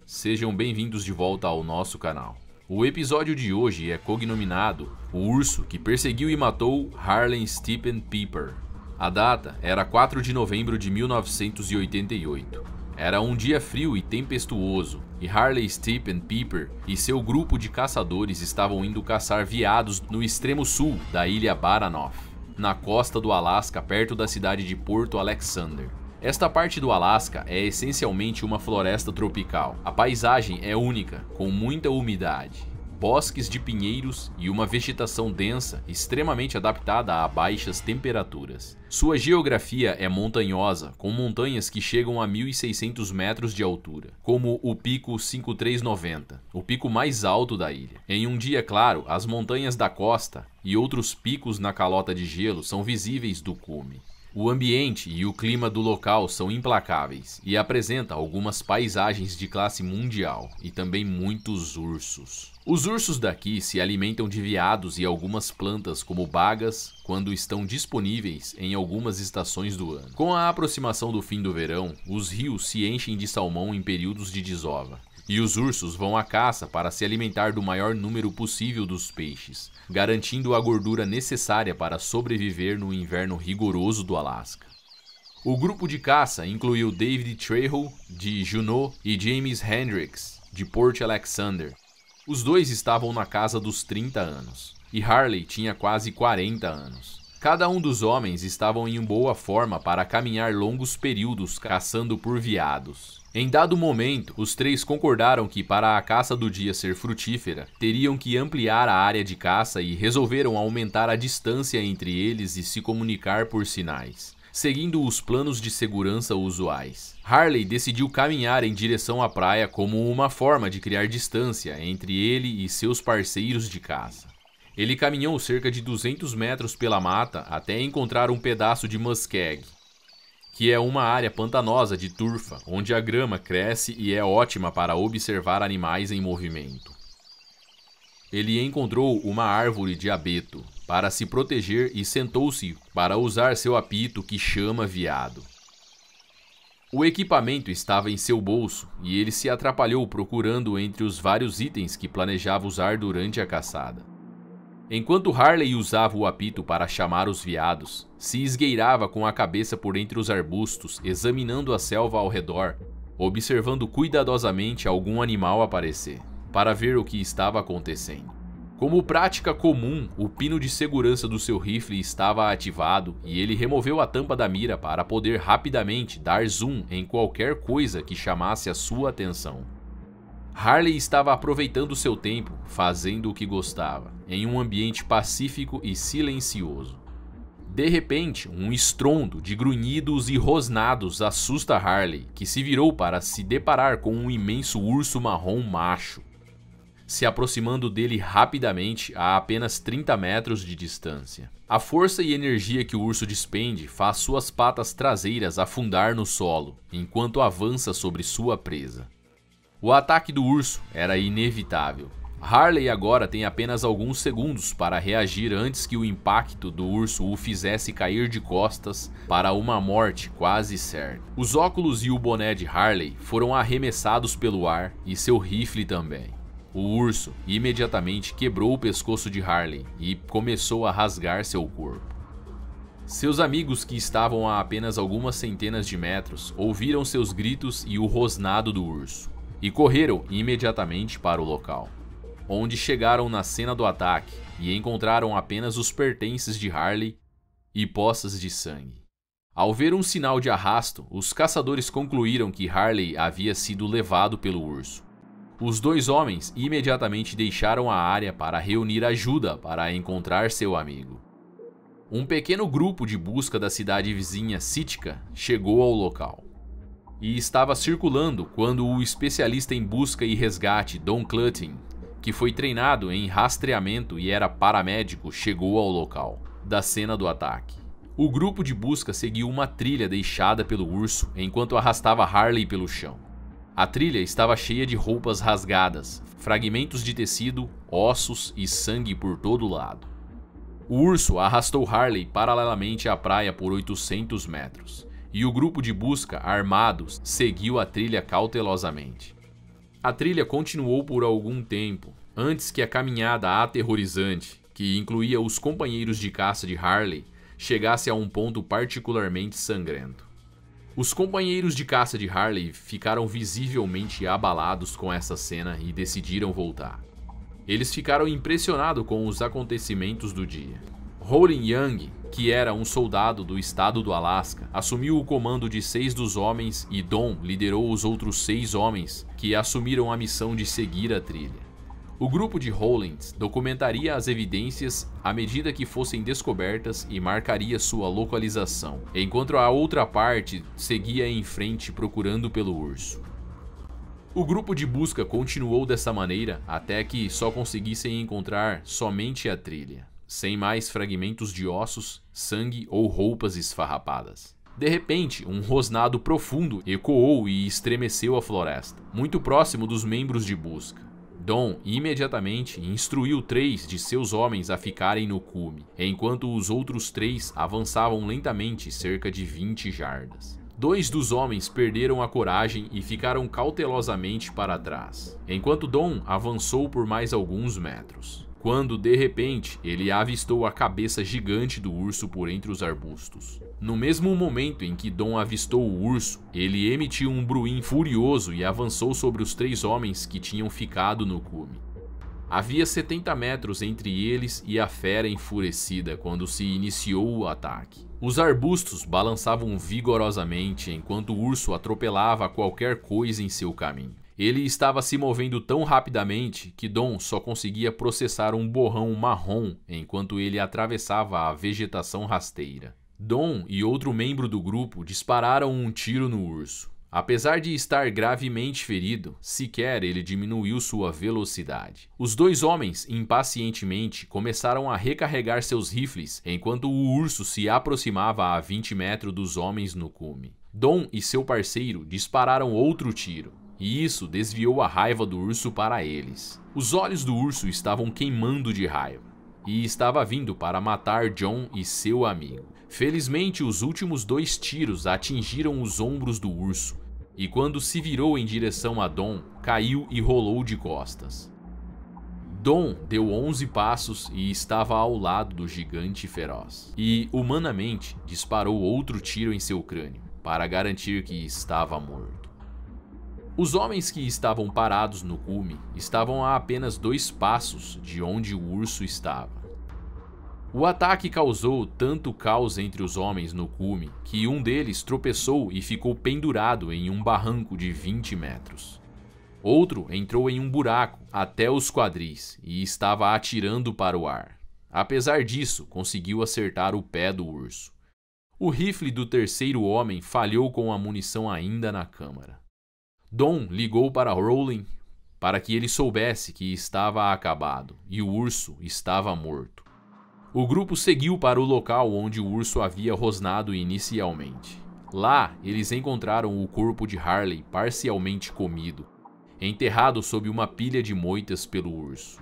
sejam bem-vindos de volta ao nosso canal. O episódio de hoje é cognominado O Urso que Perseguiu e Matou Harley Stephen Pepper. A data era 4 de novembro de 1988. Era um dia frio e tempestuoso, e Harley Stephen Pepper e seu grupo de caçadores estavam indo caçar veados no extremo sul da ilha Baranof, na costa do Alasca, perto da cidade de Porto Alexander. Esta parte do Alasca é essencialmente uma floresta tropical. A paisagem é única, com muita umidade, bosques de pinheiros e uma vegetação densa, extremamente adaptada a baixas temperaturas. Sua geografia é montanhosa, com montanhas que chegam a 1.600 metros de altura, como o Pico 5390, o pico mais alto da ilha. Em um dia claro, as montanhas da costa e outros picos na calota de gelo são visíveis do cume. O ambiente e o clima do local são implacáveis e apresenta algumas paisagens de classe mundial e também muitos ursos. Os ursos daqui se alimentam de veados e algumas plantas como bagas quando estão disponíveis em algumas estações do ano. Com a aproximação do fim do verão, os rios se enchem de salmão em períodos de desova. E os ursos vão à caça para se alimentar do maior número possível dos peixes, garantindo a gordura necessária para sobreviver no inverno rigoroso do Alasca. O grupo de caça incluiu David Trejo, de Juneau, e James Hendricks, de Port Alexander. Os dois estavam na casa dos 30 anos, e Harley tinha quase 40 anos. Cada um dos homens estavam em boa forma para caminhar longos períodos caçando por veados. Em dado momento, os três concordaram que para a caça do dia ser frutífera, teriam que ampliar a área de caça e resolveram aumentar a distância entre eles e se comunicar por sinais, seguindo os planos de segurança usuais. Harley decidiu caminhar em direção à praia como uma forma de criar distância entre ele e seus parceiros de caça. Ele caminhou cerca de 200 metros pela mata até encontrar um pedaço de muskeg, que é uma área pantanosa de turfa, onde a grama cresce e é ótima para observar animais em movimento. Ele encontrou uma árvore de abeto para se proteger e sentou-se para usar seu apito que chama veado. O equipamento estava em seu bolso e ele se atrapalhou procurando entre os vários itens que planejava usar durante a caçada. Enquanto Harley usava o apito para chamar os veados, se esgueirava com a cabeça por entre os arbustos, examinando a selva ao redor, observando cuidadosamente algum animal aparecer, para ver o que estava acontecendo. Como prática comum, o pino de segurança do seu rifle estava ativado e ele removeu a tampa da mira para poder rapidamente dar zoom em qualquer coisa que chamasse a sua atenção. Harley estava aproveitando seu tempo, fazendo o que gostava, em um ambiente pacífico e silencioso. De repente, um estrondo de grunhidos e rosnados assusta Harley, que se virou para se deparar com um imenso urso marrom macho, se aproximando dele rapidamente a apenas 30 metros de distância. A força e energia que o urso despende faz suas patas traseiras afundar no solo, enquanto avança sobre sua presa. O ataque do urso era inevitável. Harley agora tem apenas alguns segundos para reagir antes que o impacto do urso o fizesse cair de costas para uma morte quase certa. Os óculos e o boné de Harley foram arremessados pelo ar e seu rifle também. O urso imediatamente quebrou o pescoço de Harley e começou a rasgar seu corpo. Seus amigos, que estavam a apenas algumas centenas de metros, ouviram seus gritos e o rosnado do urso, e correram imediatamente para o local, onde chegaram na cena do ataque e encontraram apenas os pertences de Harley e poças de sangue. Ao ver um sinal de arrasto, os caçadores concluíram que Harley havia sido levado pelo urso. Os dois homens imediatamente deixaram a área para reunir ajuda para encontrar seu amigo. Um pequeno grupo de busca da cidade vizinha Sitka chegou ao local e estava circulando quando o especialista em busca e resgate Don Clutting, que foi treinado em rastreamento e era paramédico, chegou ao local da cena do ataque. O grupo de busca seguiu uma trilha deixada pelo urso enquanto arrastava Harley pelo chão. A trilha estava cheia de roupas rasgadas, fragmentos de tecido, ossos e sangue por todo lado. O urso arrastou Harley paralelamente à praia por 800 metros. E o grupo de busca, armados, seguiu a trilha cautelosamente. A trilha continuou por algum tempo, antes que a caminhada aterrorizante, que incluía os companheiros de caça de Harley, chegasse a um ponto particularmente sangrento. Os companheiros de caça de Harley ficaram visivelmente abalados com essa cena e decidiram voltar. Eles ficaram impressionados com os acontecimentos do dia. Rollin Young, que era um soldado do estado do Alasca, assumiu o comando de 6 dos homens e Don liderou os outros 6 homens que assumiram a missão de seguir a trilha. O grupo de Hollins documentaria as evidências à medida que fossem descobertas e marcaria sua localização, enquanto a outra parte seguia em frente procurando pelo urso. O grupo de busca continuou dessa maneira até que só conseguissem encontrar somente a trilha, sem mais fragmentos de ossos, sangue ou roupas esfarrapadas. De repente, um rosnado profundo ecoou e estremeceu a floresta, muito próximo dos membros de busca. Don imediatamente instruiu 3 de seus homens a ficarem no cume, enquanto os outros 3 avançavam lentamente cerca de 20 jardas. 2 dos homens perderam a coragem e ficaram cautelosamente para trás, enquanto Don avançou por mais alguns metros, quando de repente ele avistou a cabeça gigante do urso por entre os arbustos. No mesmo momento em que Don avistou o urso, ele emitiu um bruim furioso e avançou sobre os 3 homens que tinham ficado no cume. Havia 70 metros entre eles e a fera enfurecida quando se iniciou o ataque. Os arbustos balançavam vigorosamente enquanto o urso atropelava qualquer coisa em seu caminho. Ele estava se movendo tão rapidamente que Don só conseguia processar um borrão marrom enquanto ele atravessava a vegetação rasteira. Don e outro membro do grupo dispararam um tiro no urso. Apesar de estar gravemente ferido, sequer ele diminuiu sua velocidade. Os 2 homens, impacientemente, começaram a recarregar seus rifles enquanto o urso se aproximava a 20 metros dos homens no cume. Don e seu parceiro dispararam outro tiro, e isso desviou a raiva do urso para eles. Os olhos do urso estavam queimando de raiva, e estava vindo para matar John e seu amigo. Felizmente, os últimos 2 tiros atingiram os ombros do urso, e quando se virou em direção a Don, caiu e rolou de costas. Don deu 11 passos e estava ao lado do gigante feroz, e, humanamente, disparou outro tiro em seu crânio, para garantir que estava morto. Os homens que estavam parados no cume estavam a apenas 2 passos de onde o urso estava. O ataque causou tanto caos entre os homens no cume que um deles tropeçou e ficou pendurado em um barranco de 20 metros. Outro entrou em um buraco até os quadris e estava atirando para o ar. Apesar disso, conseguiu acertar o pé do urso. O rifle do terceiro homem falhou com a munição ainda na câmara. Don ligou para Rollin para que ele soubesse que estava acabado e o urso estava morto. O grupo seguiu para o local onde o urso havia rosnado inicialmente. Lá, eles encontraram o corpo de Harley parcialmente comido, enterrado sob uma pilha de moitas pelo urso.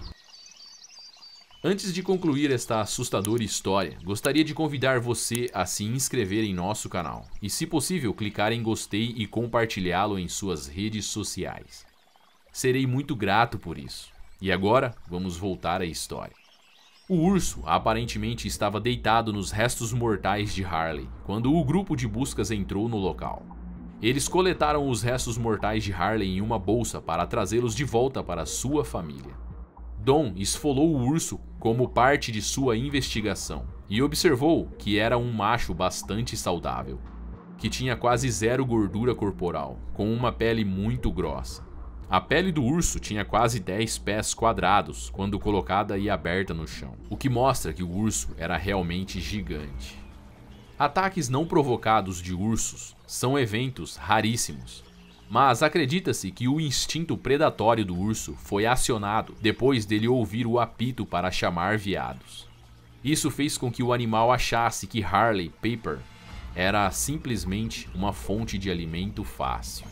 Antes de concluir esta assustadora história, gostaria de convidar você a se inscrever em nosso canal e, se possível, clicar em gostei e compartilhá-lo em suas redes sociais. Serei muito grato por isso. E agora, vamos voltar à história. O urso aparentemente estava deitado nos restos mortais de Harley quando o grupo de buscas entrou no local. Eles coletaram os restos mortais de Harley em uma bolsa para trazê-los de volta para sua família. Don esfolou o urso como parte de sua investigação e observou que era um macho bastante saudável, que tinha quase 0 gordura corporal, com uma pele muito grossa. A pele do urso tinha quase 10 pés quadrados quando colocada e aberta no chão, o que mostra que o urso era realmente gigante. Ataques não provocados de ursos são eventos raríssimos, mas acredita-se que o instinto predatório do urso foi acionado depois dele ouvir o apito para chamar veados. Isso fez com que o animal achasse que Harley Pepper era simplesmente uma fonte de alimento fácil.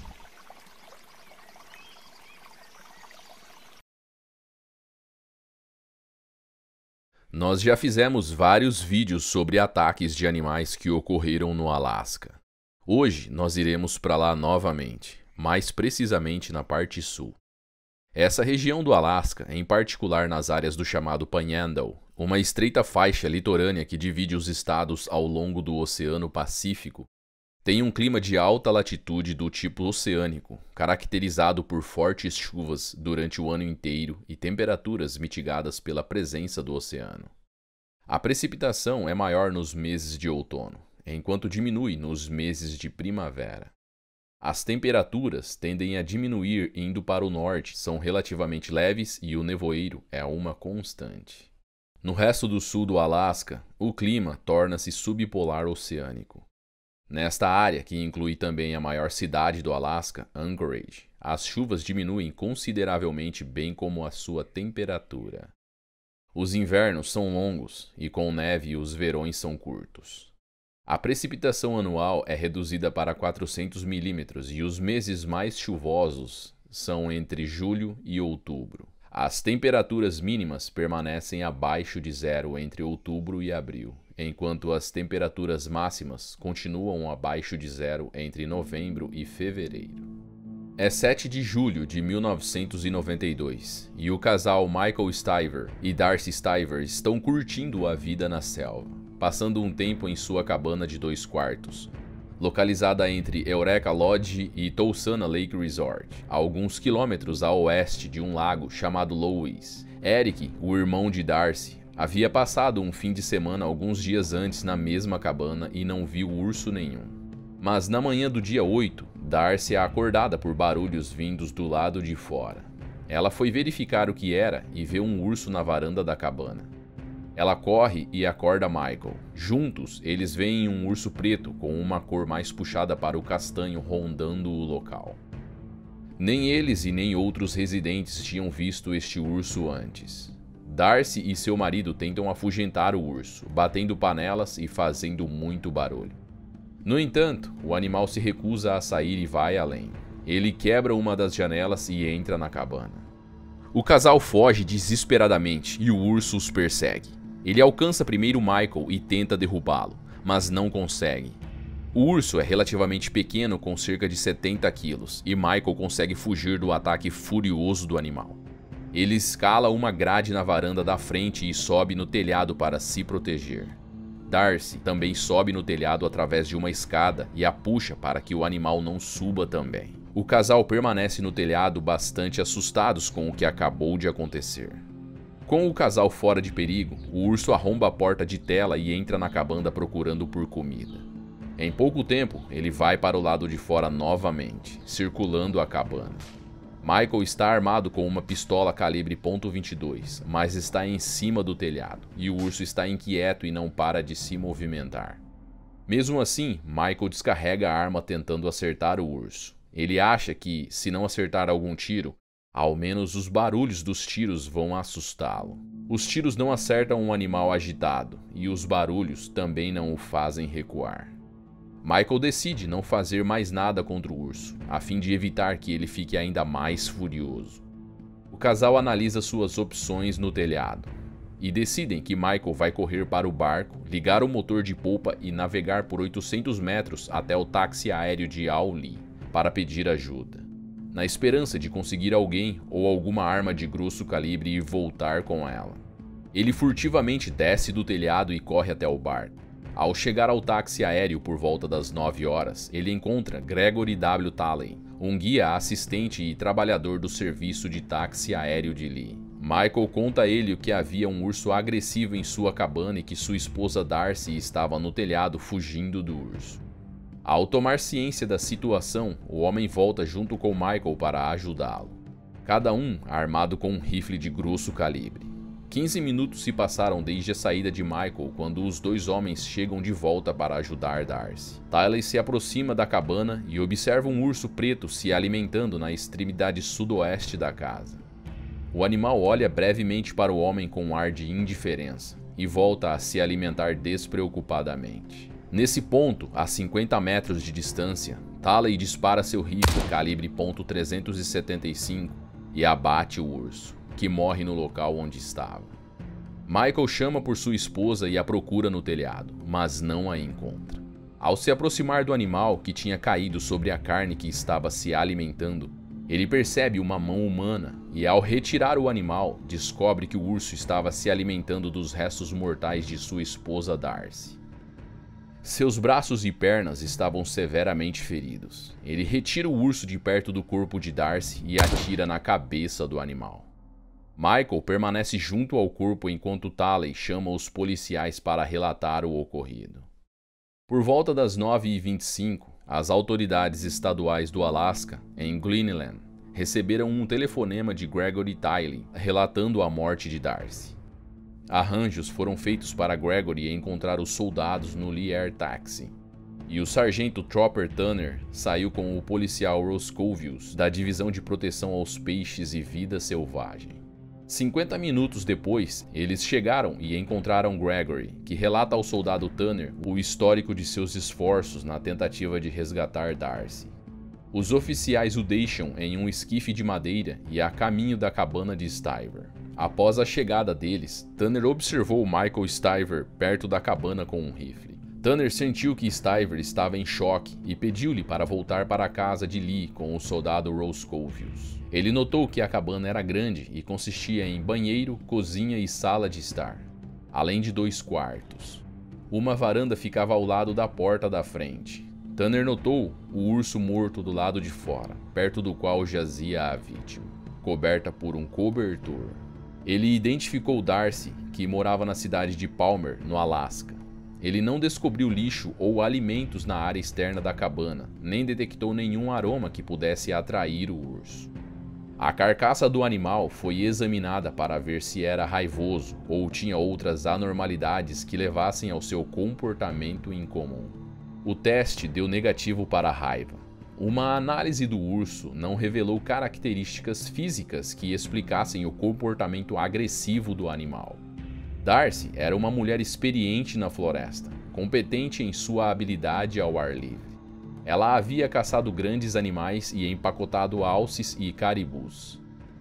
Nós já fizemos vários vídeos sobre ataques de animais que ocorreram no Alasca. Hoje nós iremos para lá novamente, mais precisamente na parte sul. Essa região do Alasca, em particular nas áreas do chamado Panhandle, uma estreita faixa litorânea que divide os estados ao longo do Oceano Pacífico, tem um clima de alta latitude do tipo oceânico, caracterizado por fortes chuvas durante o ano inteiro e temperaturas mitigadas pela presença do oceano. A precipitação é maior nos meses de outono, enquanto diminui nos meses de primavera. As temperaturas tendem a diminuir indo para o norte, são relativamente leves e o nevoeiro é uma constante. No resto do sul do Alasca, o clima torna-se subpolar oceânico. Nesta área, que inclui também a maior cidade do Alasca, Anchorage, as chuvas diminuem consideravelmente, bem como a sua temperatura. Os invernos são longos e com neve os verões são curtos. A precipitação anual é reduzida para 400 milímetros e os meses mais chuvosos são entre julho e outubro. As temperaturas mínimas permanecem abaixo de zero entre outubro e abril, enquanto as temperaturas máximas continuam abaixo de zero entre novembro e fevereiro. É 7 de julho de 1992 e o casal Michael Stiver e Darcy Stiver estão curtindo a vida na selva, passando um tempo em sua cabana de 2 quartos, localizada entre Eureka Lodge e Tulsana Lake Resort, a alguns quilômetros a oeste de um lago chamado Louise. Eric, o irmão de Darcy, havia passado um fim de semana alguns dias antes na mesma cabana e não viu urso nenhum. Mas na manhã do dia 8, Darcy é acordada por barulhos vindos do lado de fora. Ela foi verificar o que era e vê um urso na varanda da cabana. Ela corre e acorda Michael. Juntos, eles veem um urso preto com uma cor mais puxada para o castanho rondando o local. Nem eles e nem outros residentes tinham visto este urso antes. Darcy e seu marido tentam afugentar o urso, batendo panelas e fazendo muito barulho. No entanto, o animal se recusa a sair e vai além. Ele quebra uma das janelas e entra na cabana. O casal foge desesperadamente e o urso os persegue. Ele alcança primeiro Michael e tenta derrubá-lo, mas não consegue. O urso é relativamente pequeno, com cerca de 70 quilos, e Michael consegue fugir do ataque furioso do animal. Ele escala uma grade na varanda da frente e sobe no telhado para se proteger. Darcy também sobe no telhado através de uma escada e a puxa para que o animal não suba também. O casal permanece no telhado bastante assustados com o que acabou de acontecer. Com o casal fora de perigo, o urso arromba a porta de tela e entra na cabana procurando por comida. Em pouco tempo, ele vai para o lado de fora novamente, circulando a cabana. Michael está armado com uma pistola calibre .22, mas está em cima do telhado, e o urso está inquieto e não para de se movimentar. Mesmo assim, Michael descarrega a arma tentando acertar o urso. Ele acha que, se não acertar algum tiro, ao menos os barulhos dos tiros vão assustá-lo. Os tiros não acertam um animal agitado, e os barulhos também não o fazem recuar. Michael decide não fazer mais nada contra o urso, a fim de evitar que ele fique ainda mais furioso. O casal analisa suas opções no telhado, e decidem que Michael vai correr para o barco, ligar o motor de polpa e navegar por 800 metros até o táxi aéreo de Auli para pedir ajuda, na esperança de conseguir alguém ou alguma arma de grosso calibre e voltar com ela. Ele furtivamente desce do telhado e corre até o barco. Ao chegar ao táxi aéreo por volta das 9 horas, ele encontra Gregory W. Talley, um guia assistente e trabalhador do serviço de táxi aéreo de Lee. Michael conta a ele que havia um urso agressivo em sua cabana e que sua esposa Darcy estava no telhado fugindo do urso. Ao tomar ciência da situação, o homem volta junto com Michael para ajudá-lo, cada um armado com um rifle de grosso calibre. 15 minutos se passaram desde a saída de Michael quando os dois homens chegam de volta para ajudar Darcy. Tyler se aproxima da cabana e observa um urso preto se alimentando na extremidade sudoeste da casa. O animal olha brevemente para o homem com um ar de indiferença e volta a se alimentar despreocupadamente. Nesse ponto, a 50 metros de distância, Talley dispara seu rifle calibre .375 e abate o urso, que morre no local onde estava. Michael chama por sua esposa e a procura no telhado, mas não a encontra. Ao se aproximar do animal, que tinha caído sobre a carne que estava se alimentando, Ele percebe uma mão humana e, ao retirar o animal, descobre que o urso estava se alimentando dos restos mortais de sua esposa Darcy. Seus braços e pernas estavam severamente feridos. Ele retira o urso de perto do corpo de Darcy e atira na cabeça do animal. Michael permanece junto ao corpo enquanto Talley chama os policiais para relatar o ocorrido. Por volta das 9h25, as autoridades estaduais do Alasca, em Gleneland, receberam um telefonema de Gregory Talley relatando a morte de Darcy. Arranjos foram feitos para Gregory encontrar os soldados no Lee Air Taxi, e o sargento Tropper Tanner saiu com o policial Roscovius da Divisão de Proteção aos Peixes e Vida Selvagem. 50 minutos depois, eles chegaram e encontraram Gregory, que relata ao soldado Tanner o histórico de seus esforços na tentativa de resgatar Darcy. Os oficiais o deixam em um esquife de madeira e a caminho da cabana de Stiver. Após a chegada deles, Tanner observou Michael Stiver perto da cabana com um rifle. Tanner sentiu que Stiver estava em choque e pediu-lhe para voltar para a casa de Lee com o soldado Roscovius. Ele notou que a cabana era grande e consistia em banheiro, cozinha e sala de estar, além de 2 quartos. Uma varanda ficava ao lado da porta da frente. Tanner notou o urso morto do lado de fora, perto do qual jazia a vítima, coberta por um cobertor. Ele identificou Darcy, que morava na cidade de Palmer, no Alasca. Ele não descobriu lixo ou alimentos na área externa da cabana, nem detectou nenhum aroma que pudesse atrair o urso. A carcaça do animal foi examinada para ver se era raivoso ou tinha outras anormalidades que levassem ao seu comportamento incomum. O teste deu negativo para a raiva. Uma análise do urso não revelou características físicas que explicassem o comportamento agressivo do animal. Darcy era uma mulher experiente na floresta, competente em sua habilidade ao ar livre. Ela havia caçado grandes animais e empacotado alces e caribus.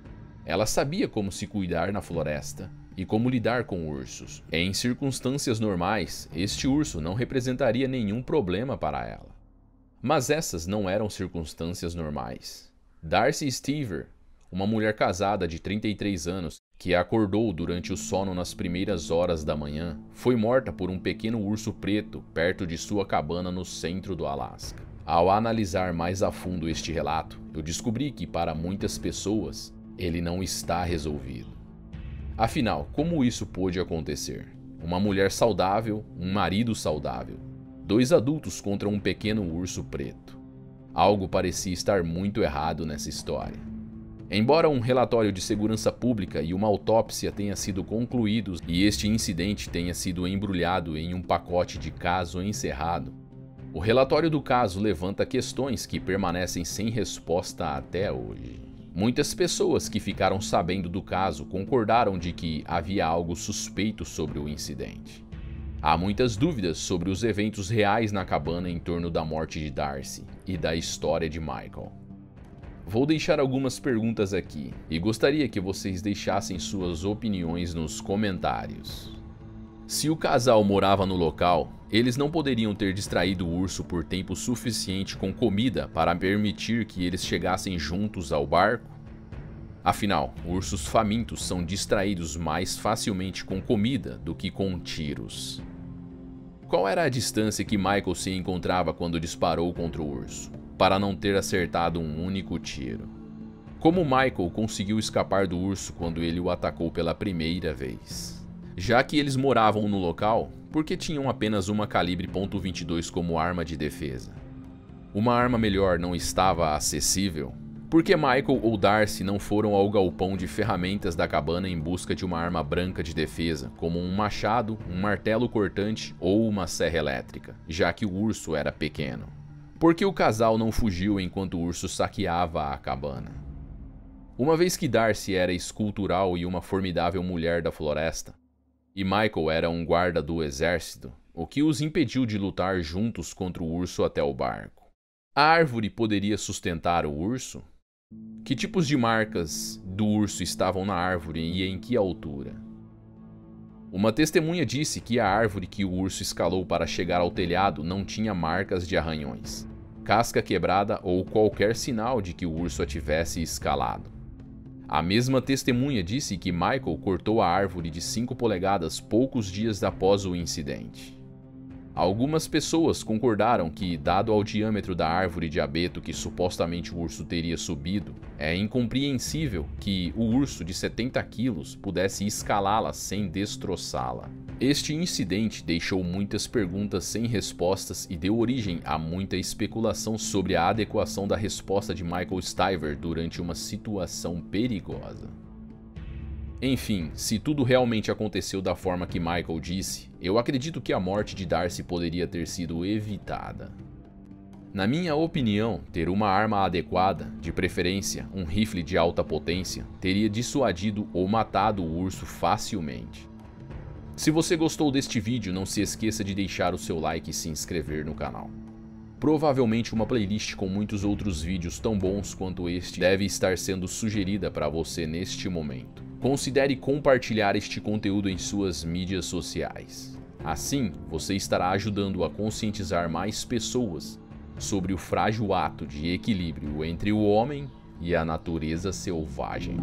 Ela sabia como se cuidar na floresta e como lidar com ursos. Em circunstâncias normais, este urso não representaria nenhum problema para ela. Mas essas não eram circunstâncias normais. Darcy Stiver, uma mulher casada de 33 anos, que acordou durante o sono nas primeiras horas da manhã, foi morta por um pequeno urso preto perto de sua cabana no centro do Alasca. Ao analisar mais a fundo este relato, eu descobri que, para muitas pessoas, ele não está resolvido. Afinal, como isso pôde acontecer? Uma mulher saudável, um marido saudável, 2 adultos contra um pequeno urso preto. Algo parecia estar muito errado nessa história. Embora um relatório de segurança pública e uma autópsia tenham sido concluídos e este incidente tenha sido embrulhado em um pacote de caso encerrado, o relatório do caso levanta questões que permanecem sem resposta até hoje. Muitas pessoas que ficaram sabendo do caso concordaram de que havia algo suspeito sobre o incidente. Há muitas dúvidas sobre os eventos reais na cabana em torno da morte de Darcy e da história de Michael. Vou deixar algumas perguntas aqui e gostaria que vocês deixassem suas opiniões nos comentários. Se o casal morava no local, eles não poderiam ter distraído o urso por tempo suficiente com comida para permitir que eles chegassem juntos ao barco? Afinal, ursos famintos são distraídos mais facilmente com comida do que com tiros. Qual era a distância que Michael se encontrava quando disparou contra o urso, para não ter acertado um único tiro? Como Michael conseguiu escapar do urso quando ele o atacou pela primeira vez? Já que eles moravam no local, por que tinham apenas uma calibre .22 como arma de defesa? Uma arma melhor não estava acessível? Por que Michael ou Darcy não foram ao galpão de ferramentas da cabana em busca de uma arma branca de defesa, como um machado, um martelo cortante ou uma serra elétrica, já que o urso era pequeno? Por que o casal não fugiu enquanto o urso saqueava a cabana? Uma vez que Darcy era escultural e uma formidável mulher da floresta, e Michael era um guarda do exército, o que os impediu de lutar juntos contra o urso até o barco? A árvore poderia sustentar o urso? Que tipos de marcas do urso estavam na árvore e em que altura? Uma testemunha disse que a árvore que o urso escalou para chegar ao telhado não tinha marcas de arranhões. casca quebrada ou qualquer sinal de que o urso a tivesse escalado. A mesma testemunha disse que Michael cortou a árvore de 5 polegadas poucos dias após o incidente. Algumas pessoas concordaram que, dado ao diâmetro da árvore de abeto que supostamente o urso teria subido, é incompreensível que o urso de 70 quilos pudesse escalá-la sem destroçá-la. Este incidente deixou muitas perguntas sem respostas e deu origem a muita especulação sobre a adequação da resposta de Michael Stiver durante uma situação perigosa. Enfim, se tudo realmente aconteceu da forma que Michael disse, eu acredito que a morte de Darcy poderia ter sido evitada. Na minha opinião, ter uma arma adequada, de preferência um rifle de alta potência, teria dissuadido ou matado o urso facilmente. Se você gostou deste vídeo, não se esqueça de deixar o seu like e se inscrever no canal. Provavelmente uma playlist com muitos outros vídeos tão bons quanto este deve estar sendo sugerida para você neste momento. Considere compartilhar este conteúdo em suas mídias sociais. Assim, você estará ajudando a conscientizar mais pessoas sobre o frágil ato de equilíbrio entre o homem e a natureza selvagem.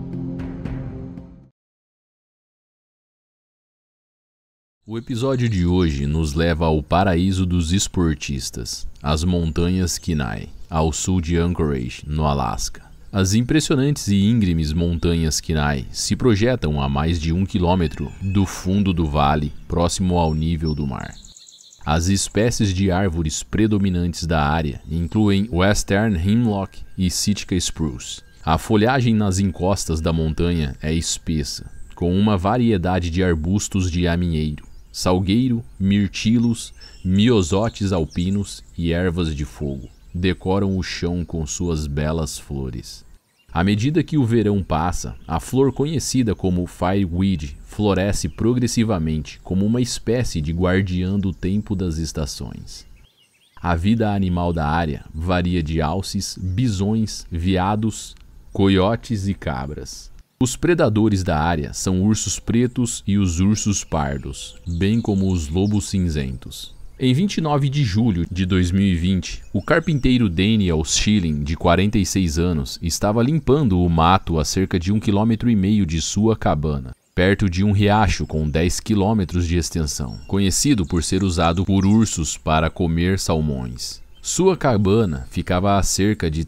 O episódio de hoje nos leva ao paraíso dos esportistas, as montanhas Kenai, ao sul de Anchorage, no Alasca. As impressionantes e íngremes montanhas Kenai se projetam a mais de 1 quilômetro do fundo do vale, próximo ao nível do mar. As espécies de árvores predominantes da área incluem Western Hemlock e Sitka Spruce. A folhagem nas encostas da montanha é espessa, com uma variedade de arbustos de aminheiro, salgueiro, mirtilos, miosotes alpinos e ervas de fogo. Decoram o chão com suas belas flores. À medida que o verão passa, a flor conhecida como fireweed floresce progressivamente como uma espécie de guardiã do tempo das estações. A vida animal da área varia de alces, bisões, veados, coiotes e cabras. Os predadores da área são ursos pretos e os ursos pardos, bem como os lobos cinzentos. Em 29 de julho de 2020, o carpinteiro Daniel Schilling, de 46 anos, estava limpando o mato a cerca de 1,5 km de sua cabana, perto de um riacho com 10 km de extensão, conhecido por ser usado por ursos para comer salmões. Sua cabana ficava a cerca de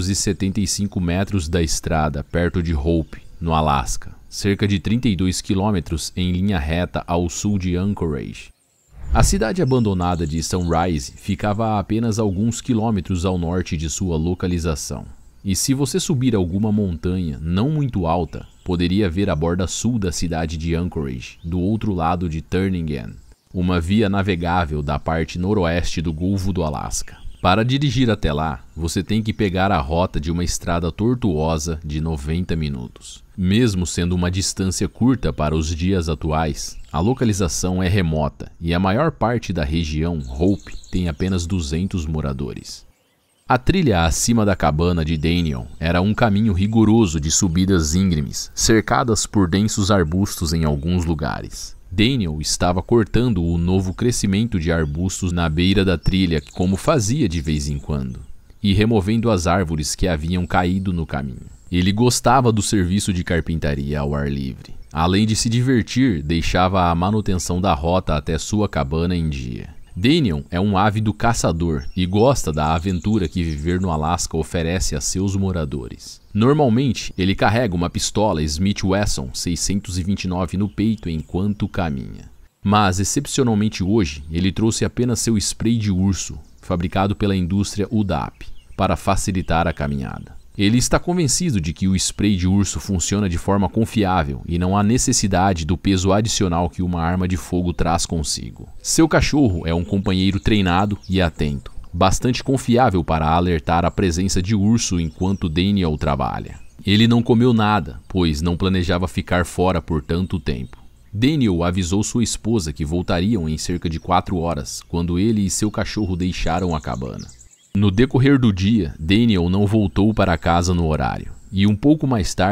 375 metros da estrada, perto de Hope, no Alasca, cerca de 32 km em linha reta ao sul de Anchorage. A cidade abandonada de Sunrise ficava a apenas alguns quilômetros ao norte de sua localização. E se você subir alguma montanha não muito alta, poderia ver a borda sul da cidade de Anchorage, do outro lado de Turnagain, uma via navegável da parte noroeste do Golfo do Alasca. Para dirigir até lá, você tem que pegar a rota de uma estrada tortuosa de 90 minutos. Mesmo sendo uma distância curta para os dias atuais, a localização é remota e a maior parte da região, Hope, tem apenas 200 moradores. A trilha acima da cabana de Daniel era um caminho rigoroso de subidas íngremes, cercadas por densos arbustos em alguns lugares. Daniel estava cortando o novo crescimento de arbustos na beira da trilha, como fazia de vez em quando, e removendo as árvores que haviam caído no caminho. Ele gostava do serviço de carpintaria ao ar livre. Além de se divertir, deixava a manutenção da rota até sua cabana em dia. Daniel é um ávido caçador e gosta da aventura que viver no Alasca oferece a seus moradores. Normalmente, ele carrega uma pistola Smith Wesson 629 no peito enquanto caminha. Mas, excepcionalmente hoje, ele trouxe apenas seu spray de urso, fabricado pela indústria UDAP, para facilitar a caminhada. Ele está convencido de que o spray de urso funciona de forma confiável e não há necessidade do peso adicional que uma arma de fogo traz consigo. Seu cachorro é um companheiro treinado e atento, bastante confiável para alertar a presença de urso enquanto Daniel trabalha. Ele não comeu nada, pois não planejava ficar fora por tanto tempo. Daniel avisou sua esposa que voltariam em cerca de 4 horas, quando ele e seu cachorro deixaram a cabana. No decorrer do dia, Daniel não voltou para casa no horário, e um pouco mais tarde,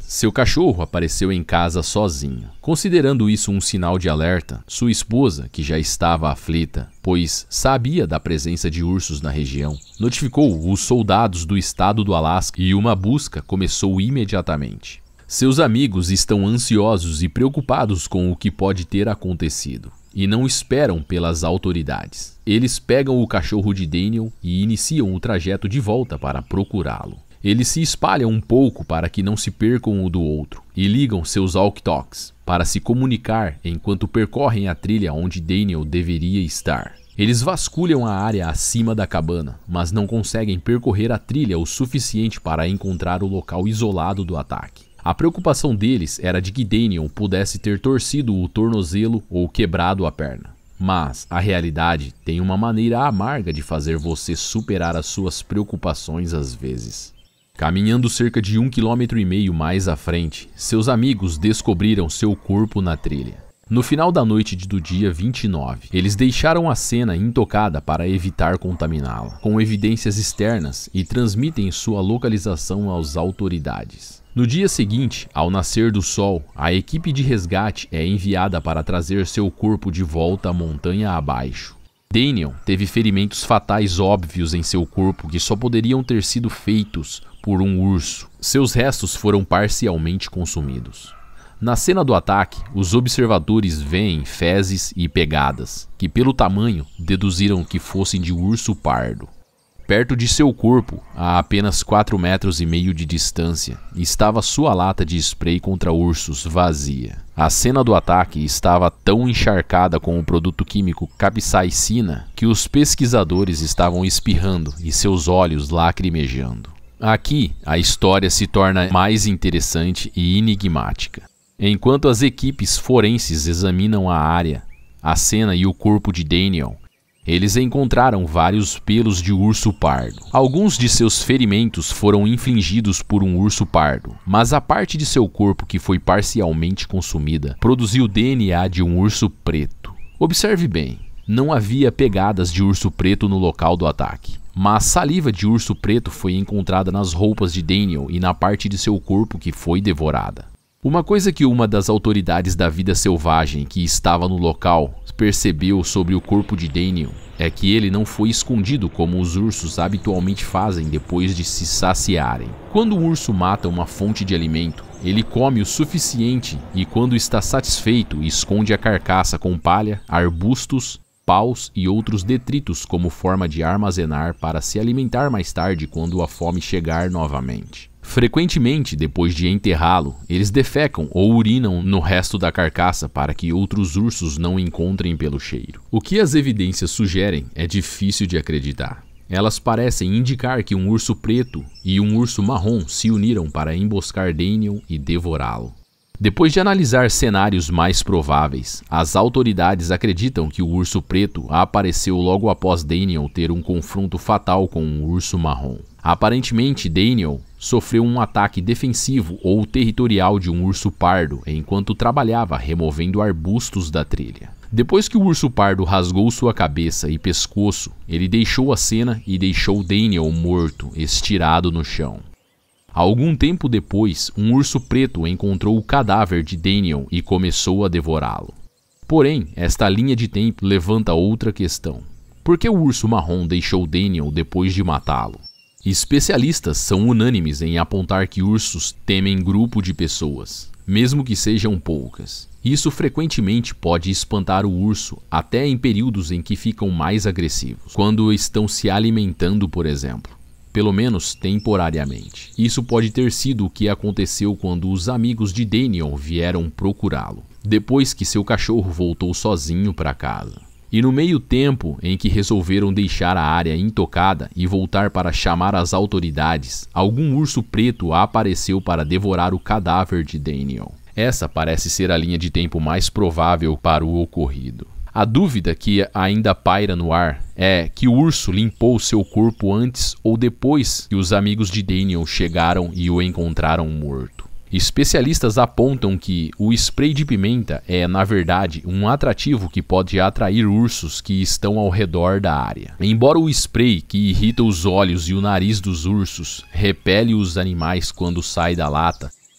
seu cachorro apareceu em casa sozinho. Considerando isso um sinal de alerta, sua esposa, que já estava aflita, pois sabia da presença de ursos na região, notificou os soldados do estado do Alasca e uma busca começou imediatamente. Seus amigos estão ansiosos e preocupados com o que pode ter acontecido e não esperam pelas autoridades. Eles pegam o cachorro de Daniel e iniciam o trajeto de volta para procurá-lo. Eles se espalham um pouco para que não se percam um do outro e ligam seus walkie-talkies para se comunicar enquanto percorrem a trilha onde Daniel deveria estar. Eles vasculham a área acima da cabana, mas não conseguem percorrer a trilha o suficiente para encontrar o local isolado do ataque. A preocupação deles era de que Daniel pudesse ter torcido o tornozelo ou quebrado a perna. Mas a realidade tem uma maneira amarga de fazer você superar as suas preocupações às vezes. Caminhando cerca de 1,5 km mais à frente, seus amigos descobriram seu corpo na trilha. No final da noite do dia 29, eles deixaram a cena intocada para evitar contaminá-la com evidências externas e transmitem sua localização às autoridades. No dia seguinte, ao nascer do sol, a equipe de resgate é enviada para trazer seu corpo de volta à montanha abaixo. Daniel teve ferimentos fatais óbvios em seu corpo que só poderiam ter sido feitos por um urso. Seus restos foram parcialmente consumidos. Na cena do ataque, os observadores veem fezes e pegadas, que pelo tamanho deduziram que fossem de urso pardo. Perto de seu corpo, a apenas 4,5 metros de distância, estava sua lata de spray contra ursos vazia. A cena do ataque estava tão encharcada com o produto químico capsaicina que os pesquisadores estavam espirrando e seus olhos lacrimejando. Aqui, a história se torna mais interessante e enigmática. Enquanto as equipes forenses examinam a área, a cena e o corpo de Daniel, eles encontraram vários pelos de urso pardo. Alguns de seus ferimentos foram infligidos por um urso pardo, mas a parte de seu corpo que foi parcialmente consumida produziu DNA de um urso preto. Observe bem, não havia pegadas de urso preto no local do ataque, mas saliva de urso preto foi encontrada nas roupas de Daniel e na parte de seu corpo que foi devorada. Uma coisa que uma das autoridades da vida selvagem que estava no local percebeu sobre o corpo de Daniel é que ele não foi escondido como os ursos habitualmente fazem depois de se saciarem. Quando um urso mata uma fonte de alimento, ele come o suficiente e, quando está satisfeito, esconde a carcaça com palha, arbustos, paus e outros detritos como forma de armazenar para se alimentar mais tarde quando a fome chegar novamente. Frequentemente, depois de enterrá-lo, eles defecam ou urinam no resto da carcaça para que outros ursos não encontrem pelo cheiro. O que as evidências sugerem é difícil de acreditar. Elas parecem indicar que um urso preto e um urso marrom se uniram para emboscar Daniel e devorá-lo. Depois de analisar cenários mais prováveis, as autoridades acreditam que o urso preto apareceu logo após Daniel ter um confronto fatal com um urso marrom. Aparentemente, Daniel sofreu um ataque defensivo ou territorial de um urso pardo enquanto trabalhava removendo arbustos da trilha. Depois que o urso pardo rasgou sua cabeça e pescoço, ele deixou a cena e deixou Daniel morto, estirado no chão. Algum tempo depois, um urso preto encontrou o cadáver de Daniel e começou a devorá-lo. Porém, esta linha de tempo levanta outra questão. Por que o urso marrom deixou Daniel depois de matá-lo? Especialistas são unânimes em apontar que ursos temem grupo de pessoas, mesmo que sejam poucas. Isso frequentemente pode espantar o urso até em períodos em que ficam mais agressivos, quando estão se alimentando, por exemplo. Pelo menos temporariamente. Isso pode ter sido o que aconteceu quando os amigos de Daniel vieram procurá-lo, depois que seu cachorro voltou sozinho para casa. E no meio tempo em que resolveram deixar a área intocada e voltar para chamar as autoridades, algum urso preto apareceu para devorar o cadáver de Daniel. Essa parece ser a linha de tempo mais provável para o ocorrido. A dúvida que ainda paira no ar é que o urso limpou seu corpo antes ou depois que os amigos de Daniel chegaram e o encontraram morto. Especialistas apontam que o spray de pimenta é, na verdade, um atrativo que pode atrair ursos que estão ao redor da área. Embora o spray, que irrita os olhos e o nariz dos ursos, repele os animais quando sai da lata,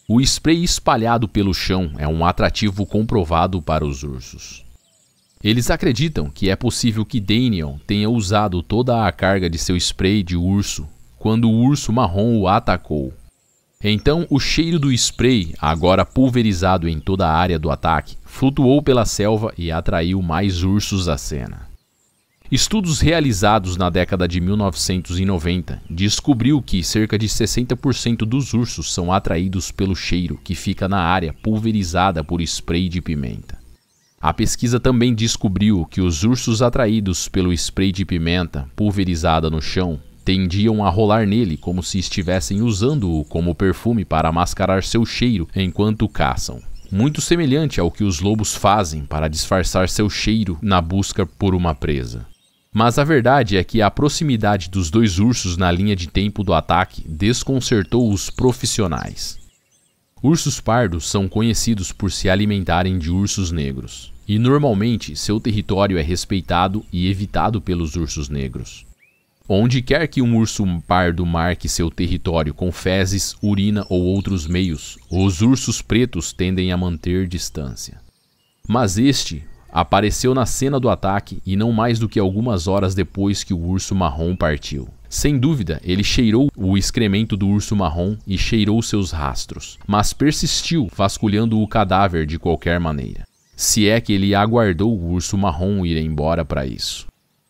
O spray espalhado pelo chão é um atrativo comprovado para os ursos. Eles acreditam que é possível que Daniel tenha usado toda a carga de seu spray de urso quando o urso marrom o atacou. Então, o cheiro do spray, agora pulverizado em toda a área do ataque, flutuou pela selva e atraiu mais ursos à cena. Estudos realizados na década de 1990 descobriu que cerca de 60% dos ursos são atraídos pelo cheiro que fica na área pulverizada por spray de pimenta. A pesquisa também descobriu que os ursos atraídos pelo spray de pimenta pulverizada no chão tendiam a rolar nele como se estivessem usando-o como perfume para mascarar seu cheiro enquanto caçam. Muito semelhante ao que os lobos fazem para disfarçar seu cheiro na busca por uma presa. Mas a verdade é que a proximidade dos dois ursos na linha de tempo do ataque desconcertou os profissionais. Ursos pardos são conhecidos por se alimentarem de ursos negros, e normalmente seu território é respeitado e evitado pelos ursos negros. Onde quer que um urso pardo marque seu território com fezes, urina ou outros meios, os ursos pretos tendem a manter distância. Mas este apareceu na cena do ataque e não mais do que algumas horas depois que o urso marrom partiu. Sem dúvida, ele cheirou o excremento do urso marrom e cheirou seus rastros, mas persistiu vasculhando o cadáver de qualquer maneira. Se é que ele aguardou o urso marrom ir embora para isso.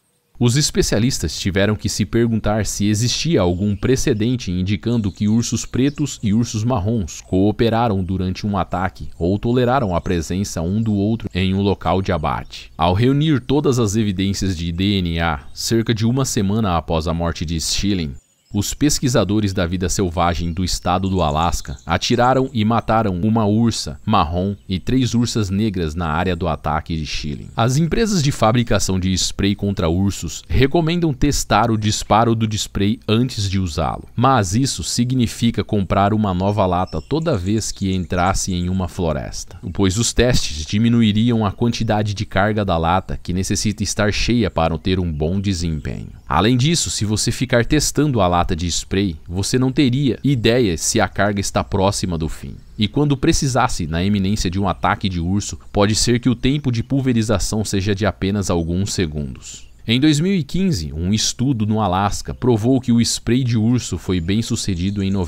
Os especialistas tiveram que se perguntar se existia algum precedente indicando que ursos pretos e ursos marrons cooperaram durante um ataque ou toleraram a presença um do outro em um local de abate. Ao reunir todas as evidências de DNA, cerca de uma semana após a morte de Schilling, os pesquisadores da vida selvagem do estado do Alasca atiraram e mataram uma ursa marrom e 3 ursas negras na área do ataque de Schilling. As empresas de fabricação de spray contra ursos recomendam testar o disparo do spray antes de usá-lo, mas isso significa comprar uma nova lata toda vez que entrasse em uma floresta, pois os testes diminuiriam a quantidade de carga da lata que necessita estar cheia para ter um bom desempenho. Além disso, se você ficar testando a lata de spray, você não teria ideia se a carga está próxima do fim. E quando precisasse na iminência de um ataque de urso, pode ser que o tempo de pulverização seja de apenas alguns segundos. Em 2015, um estudo no Alasca provou que o spray de urso foi bem sucedido em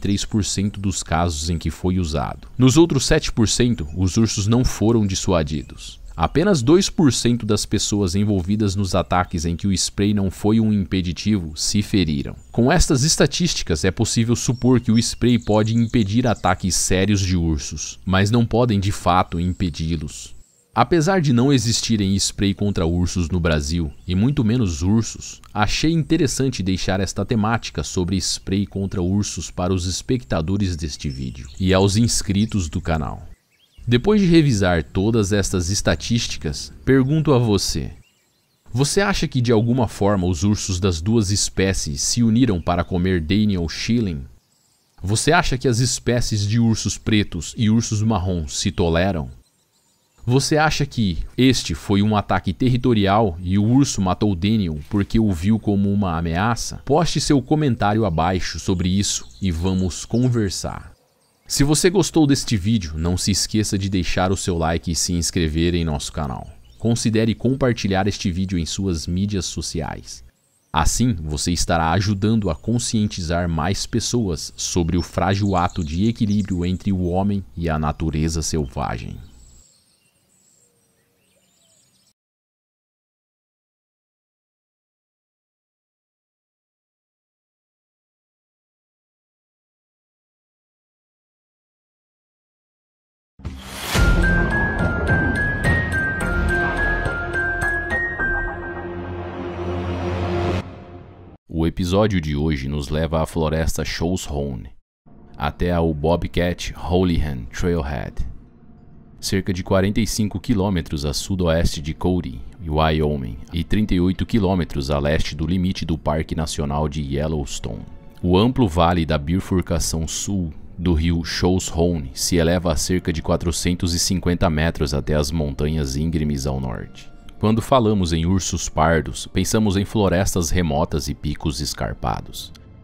93% dos casos em que foi usado. Nos outros 7%, os ursos não foram dissuadidos. Apenas 2% das pessoas envolvidas nos ataques em que o spray não foi um impeditivo se feriram. Com estas estatísticas, é possível supor que o spray pode impedir ataques sérios de ursos, mas não podem de fato impedi-los. Apesar de não existirem spray contra ursos no Brasil, e muito menos ursos, achei interessante deixar esta temática sobre spray contra ursos para os espectadores deste vídeo e aos inscritos do canal. Depois de revisar todas estas estatísticas, pergunto a você: você acha que de alguma forma os ursos das duas espécies se uniram para comer Daniel Schilling? Você acha que as espécies de ursos pretos e ursos marrons se toleram? Você acha que este foi um ataque territorial e o urso matou Daniel porque o viu como uma ameaça? Poste seu comentário abaixo sobre isso e vamos conversar. Se você gostou deste vídeo, não se esqueça de deixar o seu like e se inscrever em nosso canal. Considere compartilhar este vídeo em suas mídias sociais. Assim, você estará ajudando a conscientizar mais pessoas sobre o frágil ato de equilíbrio entre o homem e a natureza selvagem. O episódio de hoje nos leva à floresta Shoshone, até ao Bobcat Houlihan Trailhead, cerca de 45 km a sudoeste de Cody, Wyoming, e 38 km a leste do limite do Parque Nacional de Yellowstone. O amplo vale da bifurcação sul do rio Shoshone se eleva a cerca de 450 metros até as montanhas íngremes ao norte. Quando falamos em ursos pardos, pensamos em florestas remotas e picos escarpados.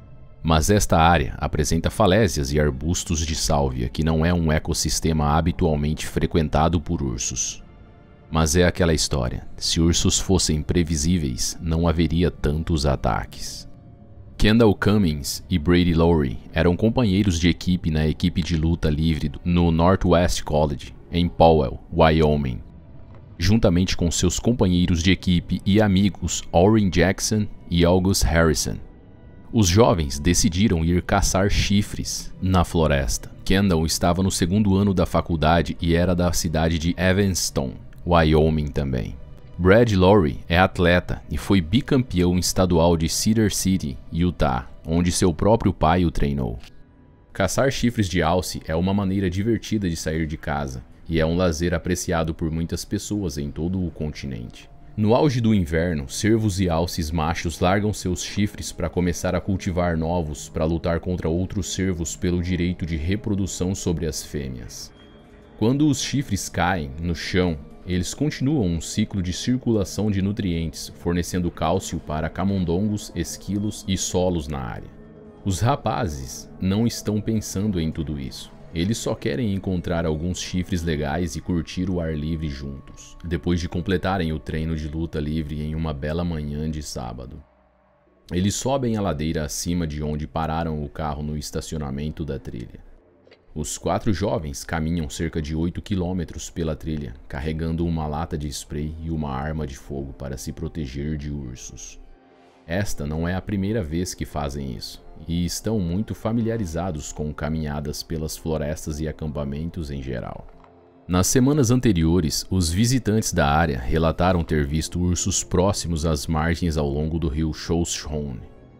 Mas esta área apresenta falésias e arbustos de sálvia, que não é um ecossistema habitualmente frequentado por ursos. Mas é aquela história, se ursos fossem previsíveis, não haveria tantos ataques. Kendall Cummings e Brady Lowry eram companheiros de equipe na equipe de luta livre no Northwest College, em Powell, Wyoming, juntamente com seus companheiros de equipe e amigos Orrin Jackson e August Harrison. Os jovens decidiram ir caçar chifres na floresta. Kendall estava no segundo ano da faculdade e era da cidade de Evanston, Wyoming também. Brad Lowry é atleta e foi bicampeão estadual de Cedar City, Utah, onde seu próprio pai o treinou. Caçar chifres de alce é uma maneira divertida de sair de casa e é um lazer apreciado por muitas pessoas em todo o continente. No auge do inverno, cervos e alces machos largam seus chifres para começar a cultivar novos para lutar contra outros cervos pelo direito de reprodução sobre as fêmeas. Quando os chifres caem no chão, eles continuam um ciclo de circulação de nutrientes, fornecendo cálcio para camundongos, esquilos e solos na área. Os rapazes não estão pensando em tudo isso. Eles só querem encontrar alguns chifres legais e curtir o ar livre juntos, depois de completarem o treino de luta livre em uma bela manhã de sábado. Eles sobem a ladeira acima de onde pararam o carro no estacionamento da trilha. Os 4 jovens caminham cerca de 8 quilômetros pela trilha, carregando uma lata de spray e uma arma de fogo para se proteger de ursos. Esta não é a primeira vez que fazem isso, e estão muito familiarizados com caminhadas pelas florestas e acampamentos em geral. Nas semanas anteriores, os visitantes da área relataram ter visto ursos próximos às margens ao longo do rio Shoshone.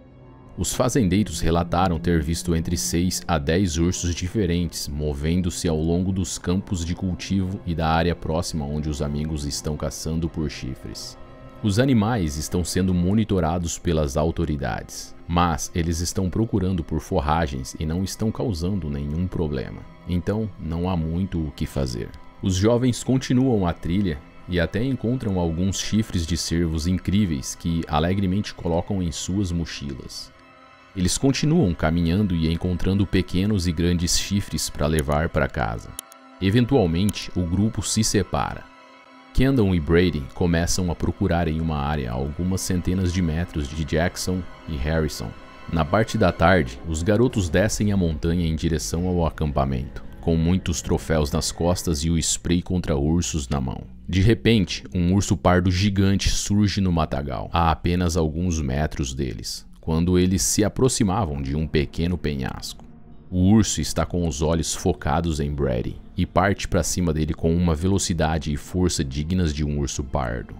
Os fazendeiros relataram ter visto entre 6 a 10 ursos diferentes movendo-se ao longo dos campos de cultivo e da área próxima onde os amigos estão caçando por chifres. Os animais estão sendo monitorados pelas autoridades, mas eles estão procurando por forragens e não estão causando nenhum problema. Então, não há muito o que fazer. Os jovens continuam a trilha e até encontram alguns chifres de cervos incríveis que alegremente colocam em suas mochilas. Eles continuam caminhando e encontrando pequenos e grandes chifres para levar para casa. Eventualmente, o grupo se separa. Kendall e Brady começam a procurar em uma área a algumas centenas de metros de Jackson e Harrison. Na parte da tarde, os garotos descem a montanha em direção ao acampamento, com muitos troféus nas costas e o spray contra ursos na mão. De repente, um urso pardo gigante surge no matagal, a apenas alguns metros deles, quando eles se aproximavam de um pequeno penhasco. O urso está com os olhos focados em Brady e parte para cima dele com uma velocidade e força dignas de um urso pardo.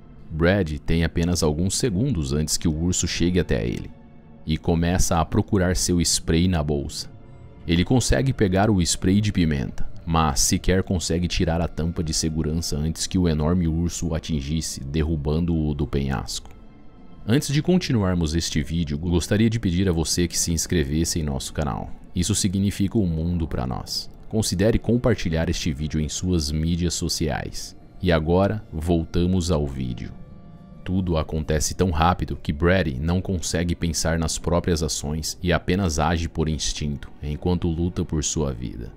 Brady tem apenas alguns segundos antes que o urso chegue até ele e começa a procurar seu spray na bolsa. Ele consegue pegar o spray de pimenta, mas sequer consegue tirar a tampa de segurança antes que o enorme urso o atingisse, derrubando-o do penhasco. Antes de continuarmos este vídeo, gostaria de pedir a você que se inscrevesse em nosso canal. Isso significa o mundo para nós. Considere compartilhar este vídeo em suas mídias sociais. E agora, voltamos ao vídeo. Tudo acontece tão rápido que Brady não consegue pensar nas próprias ações e apenas age por instinto, enquanto luta por sua vida.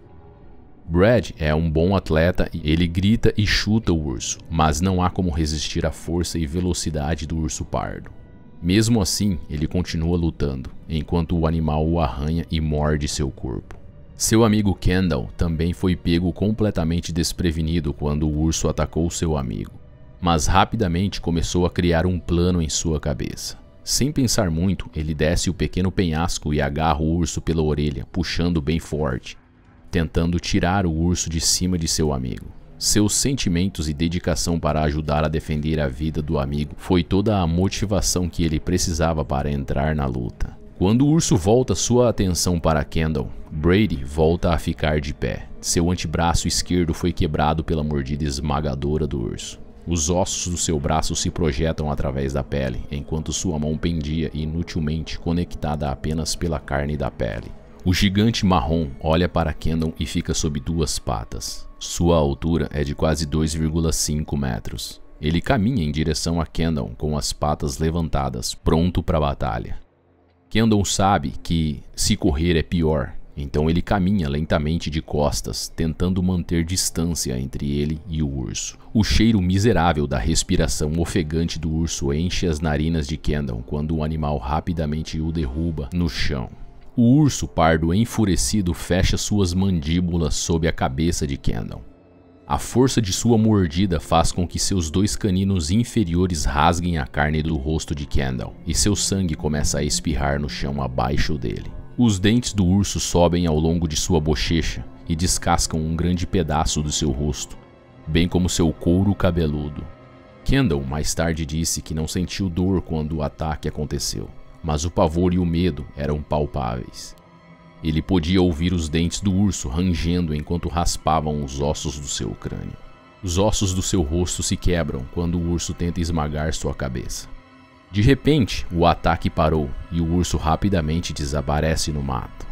Brad é um bom atleta e ele grita e chuta o urso, mas não há como resistir à força e velocidade do urso pardo. Mesmo assim, ele continua lutando, enquanto o animal o arranha e morde seu corpo. Seu amigo Kendall também foi pego completamente desprevenido quando o urso atacou seu amigo, mas rapidamente começou a criar um plano em sua cabeça. Sem pensar muito, ele desce o pequeno penhasco e agarra o urso pela orelha, puxando bem forte, tentando tirar o urso de cima de seu amigo. Seus sentimentos e dedicação para ajudar a defender a vida do amigo foi toda a motivação que ele precisava para entrar na luta. Quando o urso volta sua atenção para Kendall, Brady volta a ficar de pé. Seu antebraço esquerdo foi quebrado pela mordida esmagadora do urso. Os ossos do seu braço se projetam através da pele, enquanto sua mão pendia inutilmente conectada apenas pela carne da pele. O gigante marrom olha para Kendall e fica sob 2 patas. Sua altura é de quase 2,5 metros. Ele caminha em direção a Kendall com as patas levantadas, pronto para a batalha. Kendall sabe que se correr é pior, então ele caminha lentamente de costas, tentando manter distância entre ele e o urso. O cheiro miserável da respiração ofegante do urso enche as narinas de Kendall quando o animal rapidamente o derruba no chão. O urso pardo enfurecido fecha suas mandíbulas sob a cabeça de Kendall. A força de sua mordida faz com que seus 2 caninos inferiores rasguem a carne do rosto de Kendall, e seu sangue começa a espirrar no chão abaixo dele. Os dentes do urso sobem ao longo de sua bochecha e descascam um grande pedaço do seu rosto, bem como seu couro cabeludo. Kendall mais tarde disse que não sentiu dor quando o ataque aconteceu, mas o pavor e o medo eram palpáveis. Ele podia ouvir os dentes do urso rangendo enquanto raspavam os ossos do seu crânio. Os ossos do seu rosto se quebram quando o urso tenta esmagar sua cabeça. De repente, o ataque parou e o urso rapidamente desaparece no mato.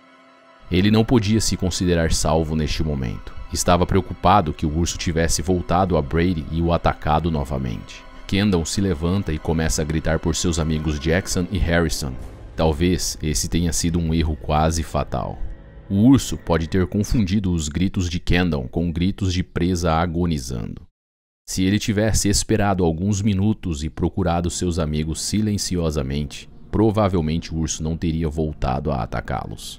Ele não podia se considerar salvo neste momento. Estava preocupado que o urso tivesse voltado a Brady e o atacado novamente. Kendall se levanta e começa a gritar por seus amigos Jackson e Harrison. Talvez esse tenha sido um erro quase fatal. O urso pode ter confundido os gritos de Kendall com gritos de presa agonizando. Se ele tivesse esperado alguns minutos e procurado seus amigos silenciosamente, provavelmente o urso não teria voltado a atacá-los.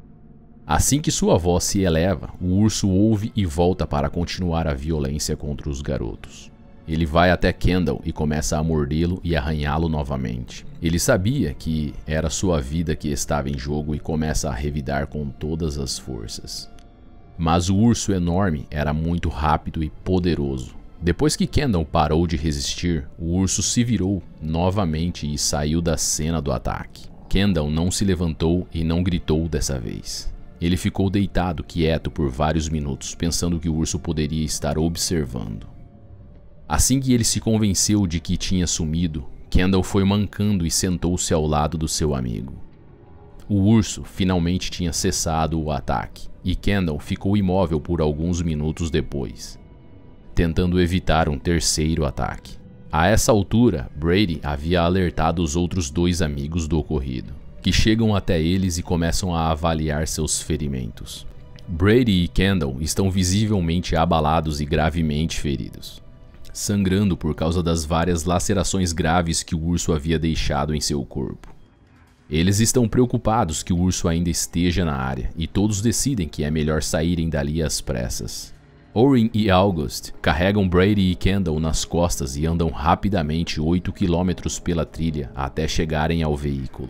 Assim que sua voz se eleva, o urso ouve e volta para continuar a violência contra os garotos. Ele vai até Kendall e começa a mordê-lo e arranhá-lo novamente. Ele sabia que era sua vida que estava em jogo e começa a revidar com todas as forças. Mas o urso enorme era muito rápido e poderoso. Depois que Kendall parou de resistir, o urso se virou novamente e saiu da cena do ataque. Kendall não se levantou e não gritou dessa vez. Ele ficou deitado quieto por vários minutos, pensando que o urso poderia estar observando. Assim que ele se convenceu de que tinha sumido, Kendall foi mancando e sentou-se ao lado do seu amigo. O urso finalmente tinha cessado o ataque, e Kendall ficou imóvel por alguns minutos depois, tentando evitar um terceiro ataque. A essa altura, Brady havia alertado os outros 2 amigos do ocorrido, que chegam até eles e começam a avaliar seus ferimentos. Brady e Kendall estão visivelmente abalados e gravemente feridos, sangrando por causa das várias lacerações graves que o urso havia deixado em seu corpo. Eles estão preocupados que o urso ainda esteja na área, e todos decidem que é melhor saírem dali às pressas. Orin e August carregam Brady e Kendall nas costas e andam rapidamente 8 km pela trilha até chegarem ao veículo.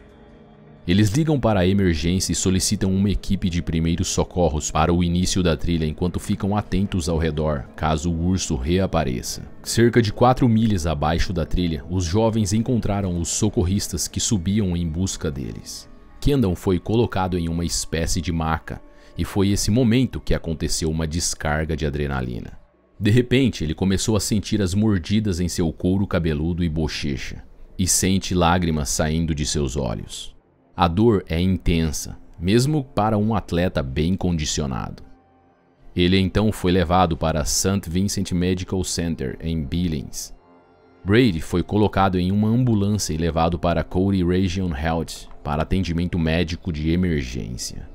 Eles ligam para a emergência e solicitam uma equipe de primeiros socorros para o início da trilha enquanto ficam atentos ao redor, caso o urso reapareça. Cerca de 4 milhas abaixo da trilha, os jovens encontraram os socorristas que subiam em busca deles. Kendall foi colocado em uma espécie de maca, e foi esse momento que aconteceu uma descarga de adrenalina. De repente, ele começou a sentir as mordidas em seu couro cabeludo e bochecha, e sente lágrimas saindo de seus olhos. A dor é intensa, mesmo para um atleta bem condicionado. Ele então foi levado para St. Vincent Medical Center, em Billings. Brady foi colocado em uma ambulância e levado para Cody Regional Health para atendimento médico de emergência.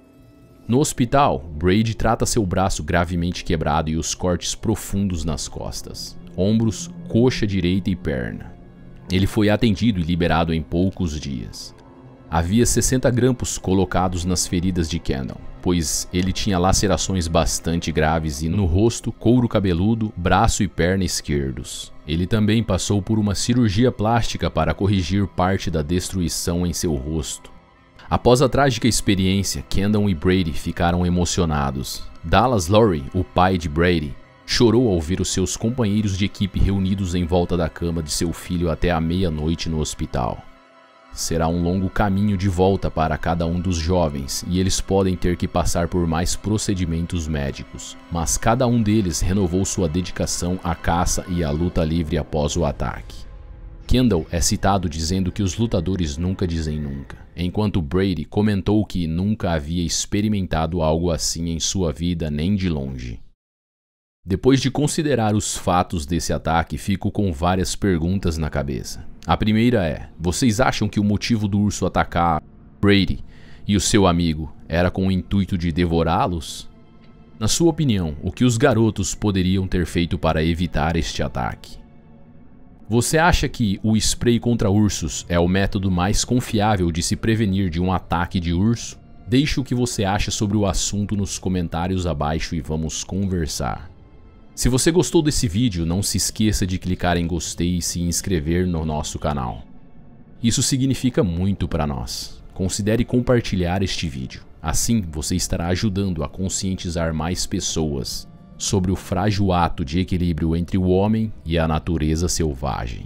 No hospital, Brady trata seu braço gravemente quebrado e os cortes profundos nas costas, ombros, coxa direita e perna. Ele foi atendido e liberado em poucos dias. Havia 60 grampos colocados nas feridas de Kendall, pois ele tinha lacerações bastante graves e no rosto, couro cabeludo, braço e perna esquerdos. Ele também passou por uma cirurgia plástica para corrigir parte da destruição em seu rosto. Após a trágica experiência, Kendall e Brady ficaram emocionados. Dallas Lowry, o pai de Brady, chorou ao ver os seus companheiros de equipe reunidos em volta da cama de seu filho até a meia-noite no hospital. Será um longo caminho de volta para cada um dos jovens e eles podem ter que passar por mais procedimentos médicos, mas cada um deles renovou sua dedicação à caça e à luta livre após o ataque. Kendall é citado dizendo que os lutadores nunca dizem nunca, enquanto Brady comentou que nunca havia experimentado algo assim em sua vida nem de longe. Depois de considerar os fatos desse ataque, fico com várias perguntas na cabeça. A primeira é: vocês acham que o motivo do urso atacar Brady e o seu amigo era com o intuito de devorá-los? Na sua opinião, o que os garotos poderiam ter feito para evitar este ataque? Você acha que o spray contra ursos é o método mais confiável de se prevenir de um ataque de urso? Deixe o que você acha sobre o assunto nos comentários abaixo e vamos conversar. Se você gostou desse vídeo, não se esqueça de clicar em gostei e se inscrever no nosso canal. Isso significa muito para nós. Considere compartilhar este vídeo. Assim, você estará ajudando a conscientizar mais pessoas sobre o frágil ato de equilíbrio entre o homem e a natureza selvagem.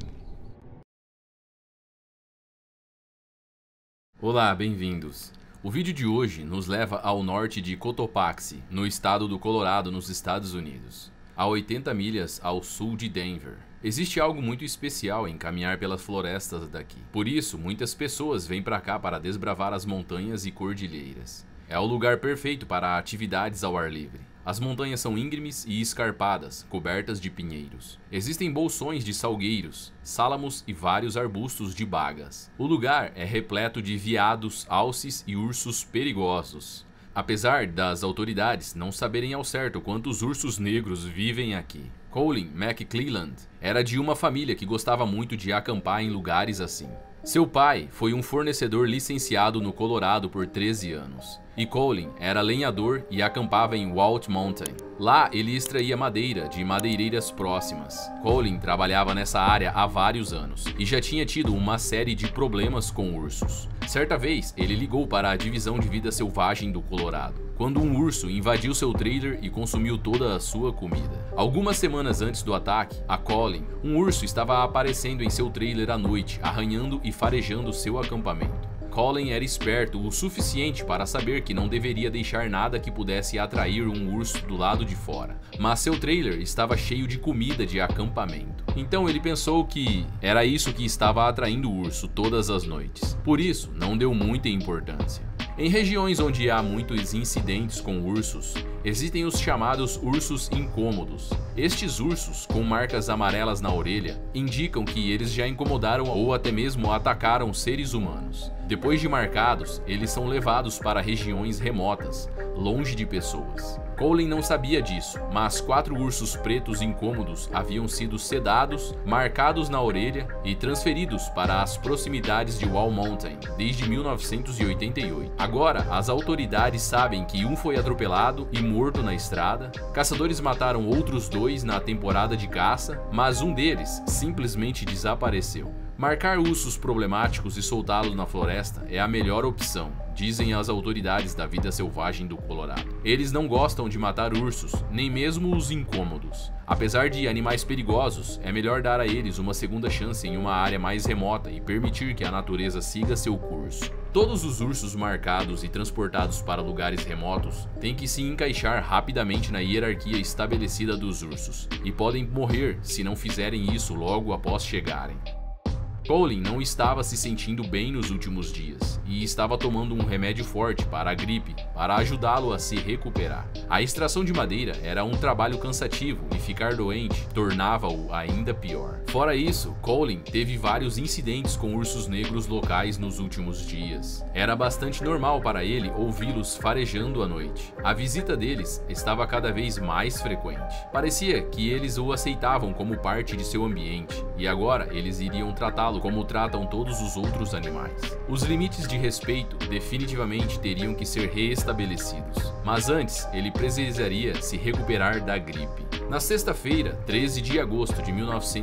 Olá, bem-vindos. O vídeo de hoje nos leva ao norte de Cotopaxi, no estado do Colorado, nos Estados Unidos, a 80 milhas ao sul de Denver. Existe algo muito especial em caminhar pelas florestas daqui. Por isso, muitas pessoas vêm para cá para desbravar as montanhas e cordilheiras. É o lugar perfeito para atividades ao ar livre. As montanhas são íngremes e escarpadas, cobertas de pinheiros. Existem bolsões de salgueiros, sálamos e vários arbustos de bagas. O lugar é repleto de veados, alces e ursos perigosos. Apesar das autoridades não saberem ao certo quantos ursos negros vivem aqui. Colin McClelland era de uma família que gostava muito de acampar em lugares assim. Seu pai foi um fornecedor licenciado no Colorado por 13 anos. E Colin era lenhador e acampava em Walt Mountain. Lá ele extraía madeira de madeireiras próximas. Colin trabalhava nessa área há vários anos e já tinha tido uma série de problemas com ursos. Certa vez ele ligou para a Divisão de Vida Selvagem do Colorado, quando um urso invadiu seu trailer e consumiu toda a sua comida. Algumas semanas antes do ataque a Colin, um urso estava aparecendo em seu trailer à noite, arranhando e farejando seu acampamento. Colin era esperto o suficiente para saber que não deveria deixar nada que pudesse atrair um urso do lado de fora, mas seu trailer estava cheio de comida de acampamento. Então ele pensou que era isso que estava atraindo o urso todas as noites. Por isso, não deu muita importância. Em regiões onde há muitos incidentes com ursos, existem os chamados ursos incômodos. Estes ursos, com marcas amarelas na orelha, indicam que eles já incomodaram ou até mesmo atacaram seres humanos. Depois de marcados, eles são levados para regiões remotas, longe de pessoas. Colin não sabia disso, mas 4 ursos pretos incômodos haviam sido sedados, marcados na orelha e transferidos para as proximidades de Wall Mountain desde 1988. Agora, as autoridades sabem que um foi atropelado e morto na estrada, caçadores mataram outros 2 na temporada de caça, mas um deles simplesmente desapareceu. Marcar ursos problemáticos e soltá-los na floresta é a melhor opção, dizem as autoridades da vida selvagem do Colorado. Eles não gostam de matar ursos, nem mesmo os incômodos. Apesar de animais perigosos, é melhor dar a eles uma segunda chance em uma área mais remota e permitir que a natureza siga seu curso. Todos os ursos marcados e transportados para lugares remotos têm que se encaixar rapidamente na hierarquia estabelecida dos ursos, e podem morrer se não fizerem isso logo após chegarem. Colin não estava se sentindo bem nos últimos dias e estava tomando um remédio forte para a gripe para ajudá-lo a se recuperar. A extração de madeira era um trabalho cansativo e ficar doente tornava-o ainda pior. Fora isso, Colin teve vários incidentes com ursos negros locais nos últimos dias. Era bastante normal para ele ouvi-los farejando à noite. A visita deles estava cada vez mais frequente. Parecia que eles o aceitavam como parte de seu ambiente e agora eles iriam tratá-lo como tratam todos os outros animais. Os limites de respeito definitivamente teriam que ser reestabelecidos, mas antes ele precisaria se recuperar da gripe. Na sexta-feira, 13 de agosto de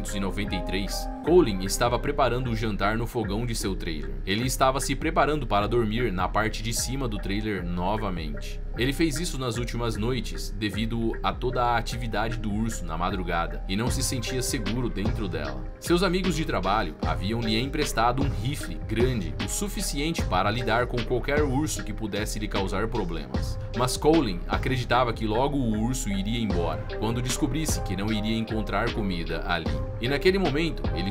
1993, Colin estava preparando o jantar no fogão de seu trailer. Ele estava se preparando para dormir na parte de cima do trailer novamente. Ele fez isso nas últimas noites devido a toda a atividade do urso na madrugada e não se sentia seguro dentro dela. Seus amigos de trabalho haviam lhe emprestado um rifle grande o suficiente para lidar com qualquer urso que pudesse lhe causar problemas. Mas Colin acreditava que logo o urso iria embora, quando descobrisse que não iria encontrar comida ali. E naquele momento, ele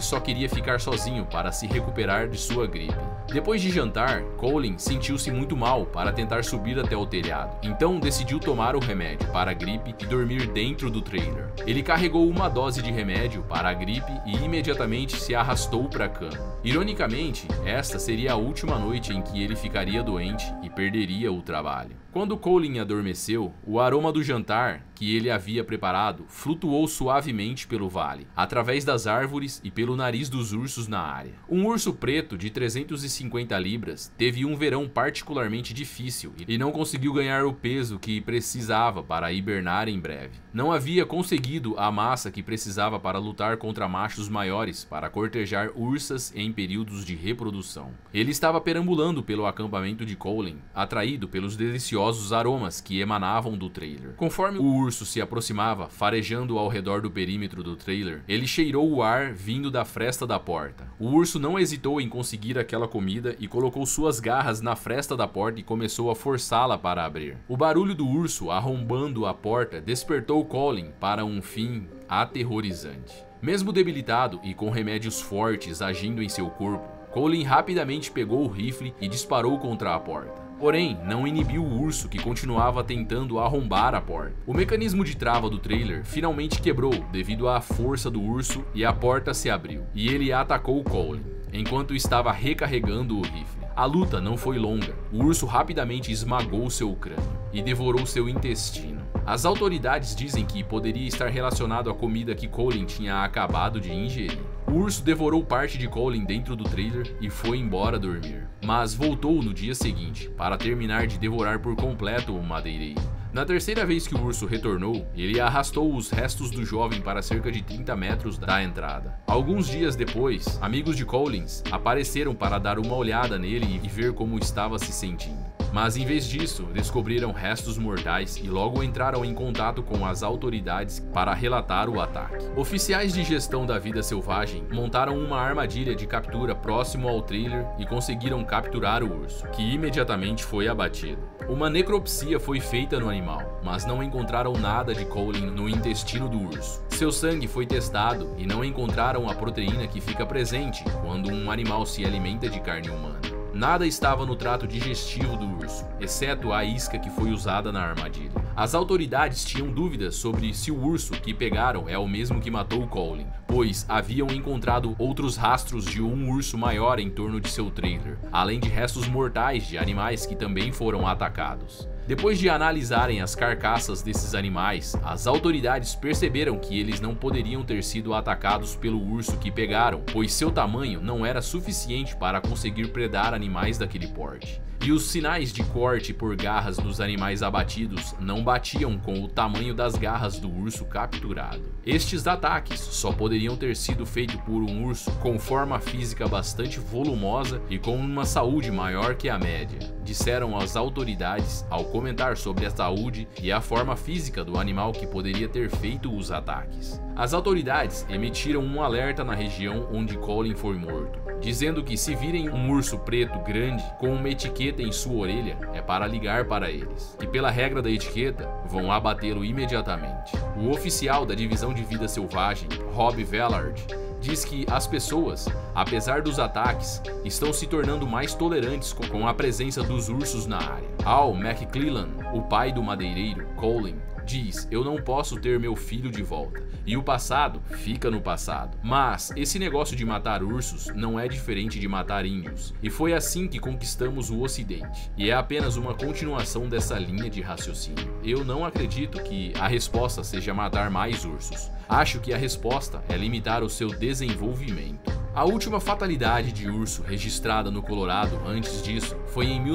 só queria ficar sozinho para se recuperar de sua gripe. Depois de jantar, Colin sentiu-se muito mal para tentar subir até o telhado, então decidiu tomar o remédio para a gripe e dormir dentro do trailer. Ele carregou uma dose de remédio para a gripe e imediatamente se arrastou para a cama. Ironicamente, esta seria a última noite em que ele ficaria doente e perderia o trabalho. Quando Colin adormeceu, o aroma do jantar que ele havia preparado flutuou suavemente pelo vale, através das árvores e pelo nariz dos ursos na área. Um urso preto de 350 libras teve um verão particularmente difícil e não conseguiu ganhar o peso que precisava para hibernar em breve. Não havia conseguido a massa que precisava para lutar contra machos maiores para cortejar ursas em períodos de reprodução. Ele estava perambulando pelo acampamento de Colin, atraído pelos deliciosos aromas que emanavam do trailer. Conforme o urso se aproximava, farejando ao redor do perímetro do trailer, ele cheirou o ar vindo da fresta da porta. O urso não hesitou em conseguir aquela comida e colocou suas garras na fresta da porta e começou a forçá-la para abrir. O barulho do urso arrombando a porta despertou Colin para um fim aterrorizante. Mesmo debilitado e com remédios fortes agindo em seu corpo, Colin rapidamente pegou o rifle e disparou contra a porta. Porém, não inibiu o urso que continuava tentando arrombar a porta. O mecanismo de trava do trailer finalmente quebrou devido à força do urso e a porta se abriu. E ele atacou Colin, enquanto estava recarregando o rifle. A luta não foi longa. O urso rapidamente esmagou seu crânio e devorou seu intestino. As autoridades dizem que poderia estar relacionado à comida que Colin tinha acabado de ingerir. O urso devorou parte de Colin dentro do trailer e foi embora dormir, mas voltou no dia seguinte para terminar de devorar por completo o madeireiro. Na terceira vez que o urso retornou, ele arrastou os restos do jovem para cerca de 30 metros da entrada. Alguns dias depois, amigos de Colin apareceram para dar uma olhada nele e ver como estava se sentindo. Mas em vez disso, descobriram restos mortais e logo entraram em contato com as autoridades para relatar o ataque. Oficiais de gestão da vida selvagem montaram uma armadilha de captura próximo ao trailer e conseguiram capturar o urso, que imediatamente foi abatido. Uma necropsia foi feita no animal, mas não encontraram nada de Colin no intestino do urso. Seu sangue foi testado e não encontraram a proteína que fica presente quando um animal se alimenta de carne humana. Nada estava no trato digestivo do urso, exceto a isca que foi usada na armadilha. As autoridades tinham dúvidas sobre se o urso que pegaram é o mesmo que matou Colin, pois haviam encontrado outros rastros de um urso maior em torno de seu trailer, além de restos mortais de animais que também foram atacados. Depois de analisarem as carcaças desses animais, as autoridades perceberam que eles não poderiam ter sido atacados pelo urso que pegaram, pois seu tamanho não era suficiente para conseguir predar animais daquele porte. E os sinais de corte por garras dos animais abatidos não batiam com o tamanho das garras do urso capturado. Estes ataques só poderiam ter sido feitos por um urso com forma física bastante volumosa e com uma saúde maior que a média, disseram as autoridades ao comentar sobre a saúde e a forma física do animal que poderia ter feito os ataques. As autoridades emitiram um alerta na região onde Colin foi morto, dizendo que se virem um urso preto grande com uma etiqueta em sua orelha, é para ligar para eles, e pela regra da etiqueta, vão abatê-lo imediatamente. O oficial da divisão de vida selvagem, Rob Vellard, diz que as pessoas, apesar dos ataques, estão se tornando mais tolerantes com a presença dos ursos na área. Al McClellan, o pai do madeireiro, Colin, diz: "Eu não posso ter meu filho de volta, e o passado fica no passado." Mas esse negócio de matar ursos não é diferente de matar índios, e foi assim que conquistamos o Ocidente, e é apenas uma continuação dessa linha de raciocínio. Eu não acredito que a resposta seja matar mais ursos. Acho que a resposta é limitar o seu desenvolvimento. A última fatalidade de urso registrada no Colorado antes disso foi em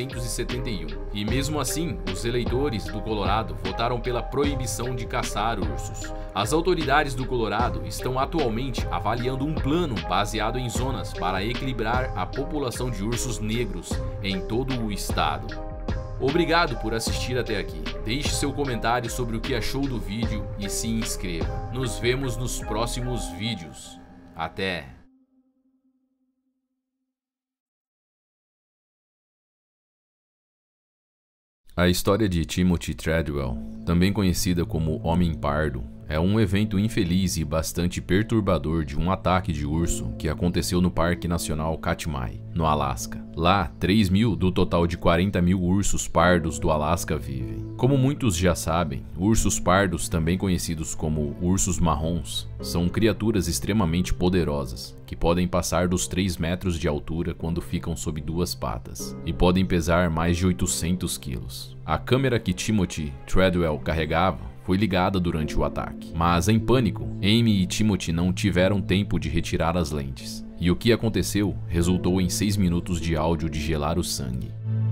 1971, e mesmo assim, os eleitores do Colorado votaram pela proibição de caçar ursos. As autoridades do Colorado estão atualmente avaliando um plano baseado em zonas para equilibrar a população de ursos negros em todo o estado. Obrigado por assistir até aqui. Deixe seu comentário sobre o que achou do vídeo e se inscreva. Nos vemos nos próximos vídeos. Até! A história de Timothy Treadwell também conhecida como Homem Pardo, é um evento infeliz e bastante perturbador de um ataque de urso que aconteceu no Parque Nacional Katmai, no Alasca. Lá, 3.000 do total de 40.000 ursos pardos do Alasca vivem. Como muitos já sabem, ursos pardos, também conhecidos como ursos marrons, são criaturas extremamente poderosas, que podem passar dos 3 metros de altura quando ficam sob 2 patas, e podem pesar mais de 800 quilos. A câmera que Timothy Treadwell carregava foi ligada durante o ataque, mas em pânico, Amy e Timothy não tiveram tempo de retirar as lentes, e o que aconteceu resultou em 6 minutos de áudio de gelar o sangue.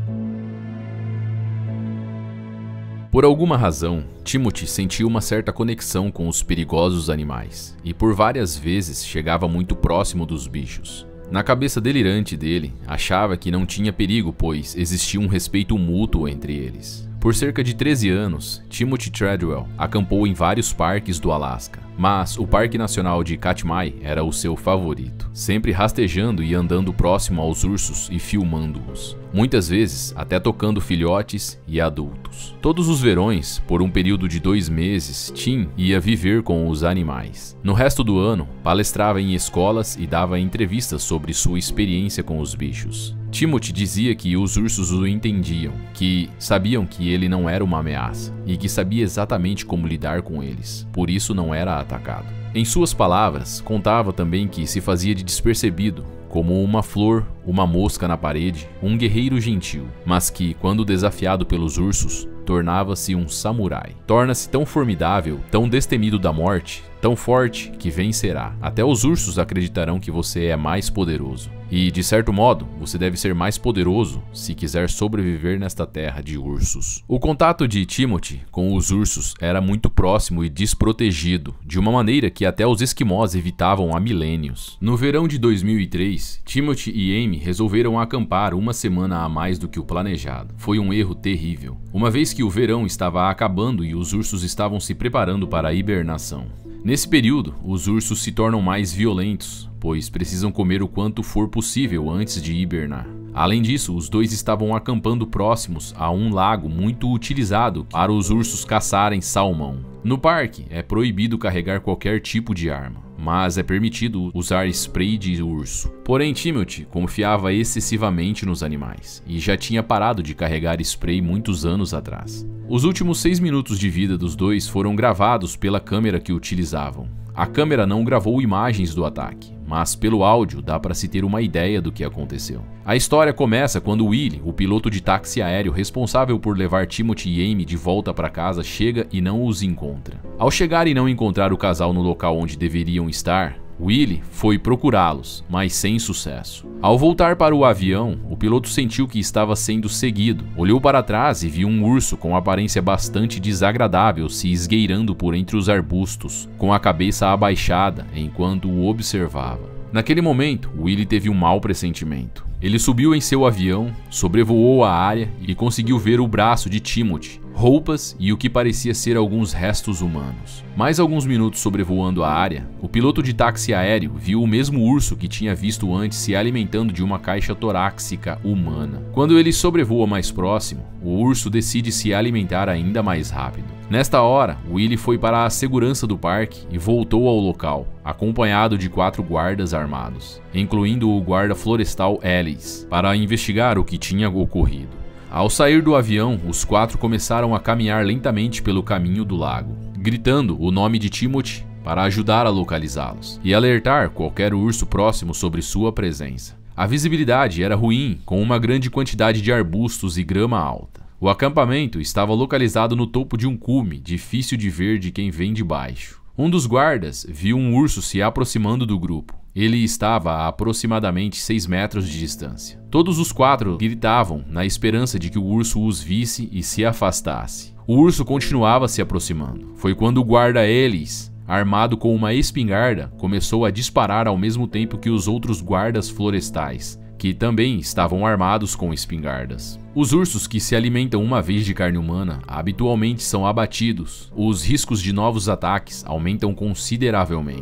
Por alguma razão, Timothy sentiu uma certa conexão com os perigosos animais, e por várias vezes chegava muito próximo dos bichos. Na cabeça delirante dele, achava que não tinha perigo, pois existia um respeito mútuo entre eles. Por cerca de 13 anos, Timothy Treadwell acampou em vários parques do Alasca, mas o Parque Nacional de Katmai era o seu favorito, sempre rastejando e andando próximo aos ursos e filmando-os, muitas vezes até tocando filhotes e adultos. Todos os verões, por um período de 2 meses, Tim ia viver com os animais. No resto do ano, palestrava em escolas e dava entrevistas sobre sua experiência com os bichos. Timothy dizia que os ursos o entendiam, que sabiam que ele não era uma ameaça e que sabia exatamente como lidar com eles, por isso não era atacado. Em suas palavras, contava também que se fazia de despercebido, como uma flor, uma mosca na parede, um guerreiro gentil, mas que, quando desafiado pelos ursos, tornava-se um samurai. Torna-se tão formidável, tão destemido da morte, tão forte que vencerá. Até os ursos acreditarão que você é mais poderoso. E, de certo modo, você deve ser mais poderoso se quiser sobreviver nesta terra de ursos. O contato de Timothy com os ursos era muito próximo e desprotegido, de uma maneira que até os esquimós evitavam há milênios. No verão de 2003, Timothy e Amy resolveram acampar uma semana a mais do que o planejado. Foi um erro terrível, uma vez que o verão estava acabando e os ursos estavam se preparando para a hibernação. Nesse período, os ursos se tornam mais violentos, pois precisam comer o quanto for possível antes de hibernar. Além disso, os dois estavam acampando próximos a um lago muito utilizado para os ursos caçarem salmão. No parque, é proibido carregar qualquer tipo de arma, mas é permitido usar spray de urso. Porém, Timothy confiava excessivamente nos animais e já tinha parado de carregar spray muitos anos atrás. Os últimos 6 minutos de vida dos dois foram gravados pela câmera que utilizavam. A câmera não gravou imagens do ataque, mas pelo áudio dá para se ter uma ideia do que aconteceu. A história começa quando Willie, o piloto de táxi aéreo responsável por levar Timothy e Amy de volta para casa, chega e não os encontra. Ao chegar e não encontrar o casal no local onde deveriam estar, Willie foi procurá-los, mas sem sucesso. Ao voltar para o avião, o piloto sentiu que estava sendo seguido. Olhou para trás e viu um urso com aparência bastante desagradável se esgueirando por entre os arbustos, com a cabeça abaixada enquanto o observava. Naquele momento, Willie teve um mau pressentimento. Ele subiu em seu avião, sobrevoou a área e conseguiu ver o braço de Timothy, roupas e o que parecia ser alguns restos humanos. Mais alguns minutos sobrevoando a área, o piloto de táxi aéreo viu o mesmo urso que tinha visto antes se alimentando de uma caixa torácica humana. Quando ele sobrevoa mais próximo, o urso decide se alimentar ainda mais rápido. Nesta hora, Willie foi para a segurança do parque e voltou ao local, acompanhado de 4 guardas armados, incluindo o guarda florestal Ellis, para investigar o que tinha ocorrido. Ao sair do avião, os 4 começaram a caminhar lentamente pelo caminho do lago, gritando o nome de Timothy para ajudar a localizá-los e alertar qualquer urso próximo sobre sua presença. A visibilidade era ruim, com uma grande quantidade de arbustos e grama alta. O acampamento estava localizado no topo de um cume, difícil de ver de quem vem de baixo. Um dos guardas viu um urso se aproximando do grupo. Ele estava a aproximadamente 6 metros de distância. Todos os 4 gritavam na esperança de que o urso os visse e se afastasse. O urso continuava se aproximando. Foi quando o guarda Ellis, armado com uma espingarda, começou a disparar ao mesmo tempo que os outros guardas florestais, que também estavam armados com espingardas. Os ursos que se alimentam uma vez de carne humana habitualmente são abatidos. Os riscos de novos ataques aumentam consideravelmente.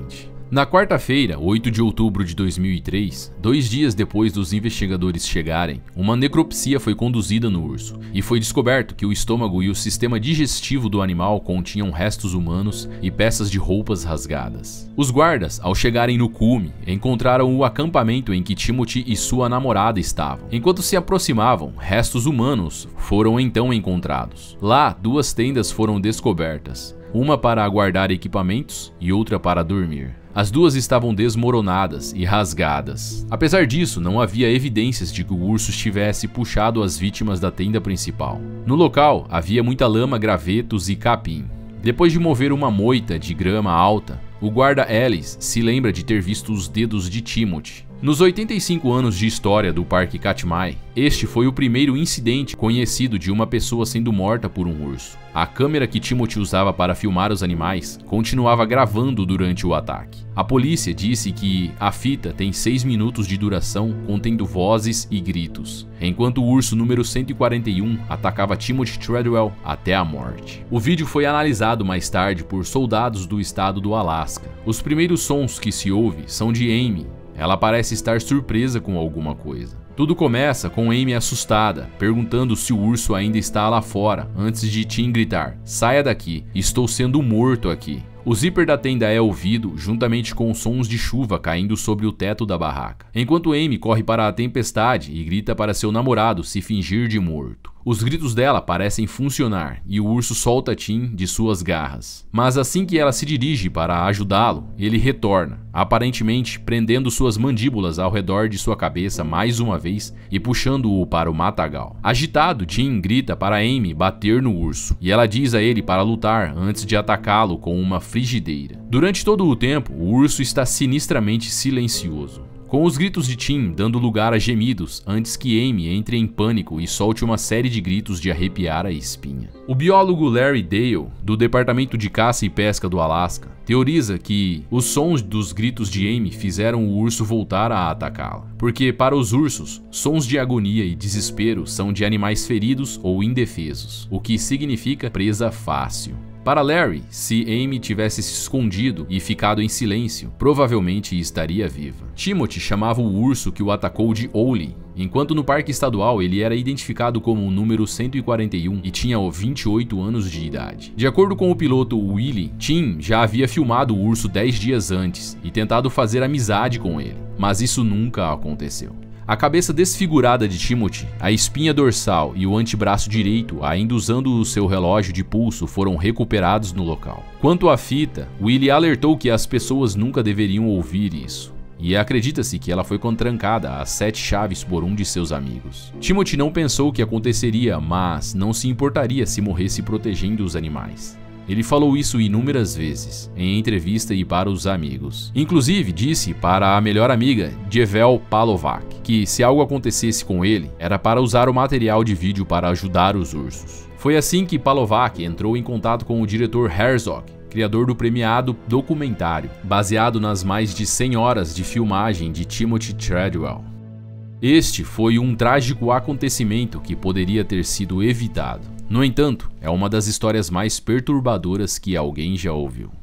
Na quarta-feira, 8 de outubro de 2003, 2 dias depois dos investigadores chegarem, uma necropsia foi conduzida no urso e foi descoberto que o estômago e o sistema digestivo do animal continham restos humanos e peças de roupas rasgadas. Os guardas, ao chegarem no cume, encontraram o acampamento em que Timothy e sua namorada estavam. Enquanto se aproximavam, restos humanos foram então encontrados. Lá, 2 tendas foram descobertas, uma para guardar equipamentos e outra para dormir. As 2 estavam desmoronadas e rasgadas. Apesar disso, não havia evidências de que o urso estivesse puxado as vítimas da tenda principal. No local, havia muita lama, gravetos e capim. Depois de mover uma moita de grama alta, o guarda Ellis se lembra de ter visto os dedos de Timothy. Nos 85 anos de história do Parque Katmai, este foi o primeiro incidente conhecido de uma pessoa sendo morta por um urso. A câmera que Timothy usava para filmar os animais continuava gravando durante o ataque. A polícia disse que a fita tem 6 minutos de duração, contendo vozes e gritos, enquanto o urso número 141 atacava Timothy Treadwell até a morte. O vídeo foi analisado mais tarde por soldados do estado do Alasca. Os primeiros sons que se ouve são de Amy. Ela parece estar surpresa com alguma coisa. Tudo começa com Amy assustada, perguntando se o urso ainda está lá fora, antes de Tim gritar: "Saia daqui, estou sendo morto aqui." O zíper da tenda é ouvido, juntamente com sons de chuva caindo sobre o teto da barraca, enquanto Amy corre para a tempestade e grita para seu namorado se fingir de morto. Os gritos dela parecem funcionar e o urso solta Tim de suas garras. Mas assim que ela se dirige para ajudá-lo, ele retorna, aparentemente prendendo suas mandíbulas ao redor de sua cabeça mais uma vez e puxando-o para o matagal. Agitado, Tim grita para Amy bater no urso e ela diz a ele para lutar antes de atacá-lo com uma frigideira. Durante todo o tempo, o urso está sinistramente silencioso, com os gritos de Tim dando lugar a gemidos antes que Amy entre em pânico e solte uma série de gritos de arrepiar a espinha. O biólogo Larry Dale, do Departamento de Caça e Pesca do Alasca, teoriza que os sons dos gritos de Amy fizeram o urso voltar a atacá-la, porque para os ursos, sons de agonia e desespero são de animais feridos ou indefesos, o que significa presa fácil. Para Larry, se Amy tivesse se escondido e ficado em silêncio, provavelmente estaria viva. Timothy chamava o urso que o atacou de Ole, enquanto no parque estadual ele era identificado como o número 141 e tinha 28 anos de idade. De acordo com o piloto Willie, Tim já havia filmado o urso 10 dias antes e tentado fazer amizade com ele, mas isso nunca aconteceu. A cabeça desfigurada de Timothy, a espinha dorsal e o antebraço direito, ainda usando o seu relógio de pulso, foram recuperados no local. Quanto à fita, Willie alertou que as pessoas nunca deveriam ouvir isso, e acredita-se que ela foi contrancada às 7 chaves por um de seus amigos. Timothy não pensou o que aconteceria, mas não se importaria se morresse protegendo os animais. Ele falou isso inúmeras vezes, em entrevista e para os amigos. Inclusive, disse para a melhor amiga, Jevel Palovac, que se algo acontecesse com ele, era para usar o material de vídeo para ajudar os ursos. Foi assim que Palovac entrou em contato com o diretor Herzog, criador do premiado documentário, baseado nas mais de 100 horas de filmagem de Timothy Treadwell. Este foi um trágico acontecimento que poderia ter sido evitado. No entanto, é uma das histórias mais perturbadoras que alguém já ouviu.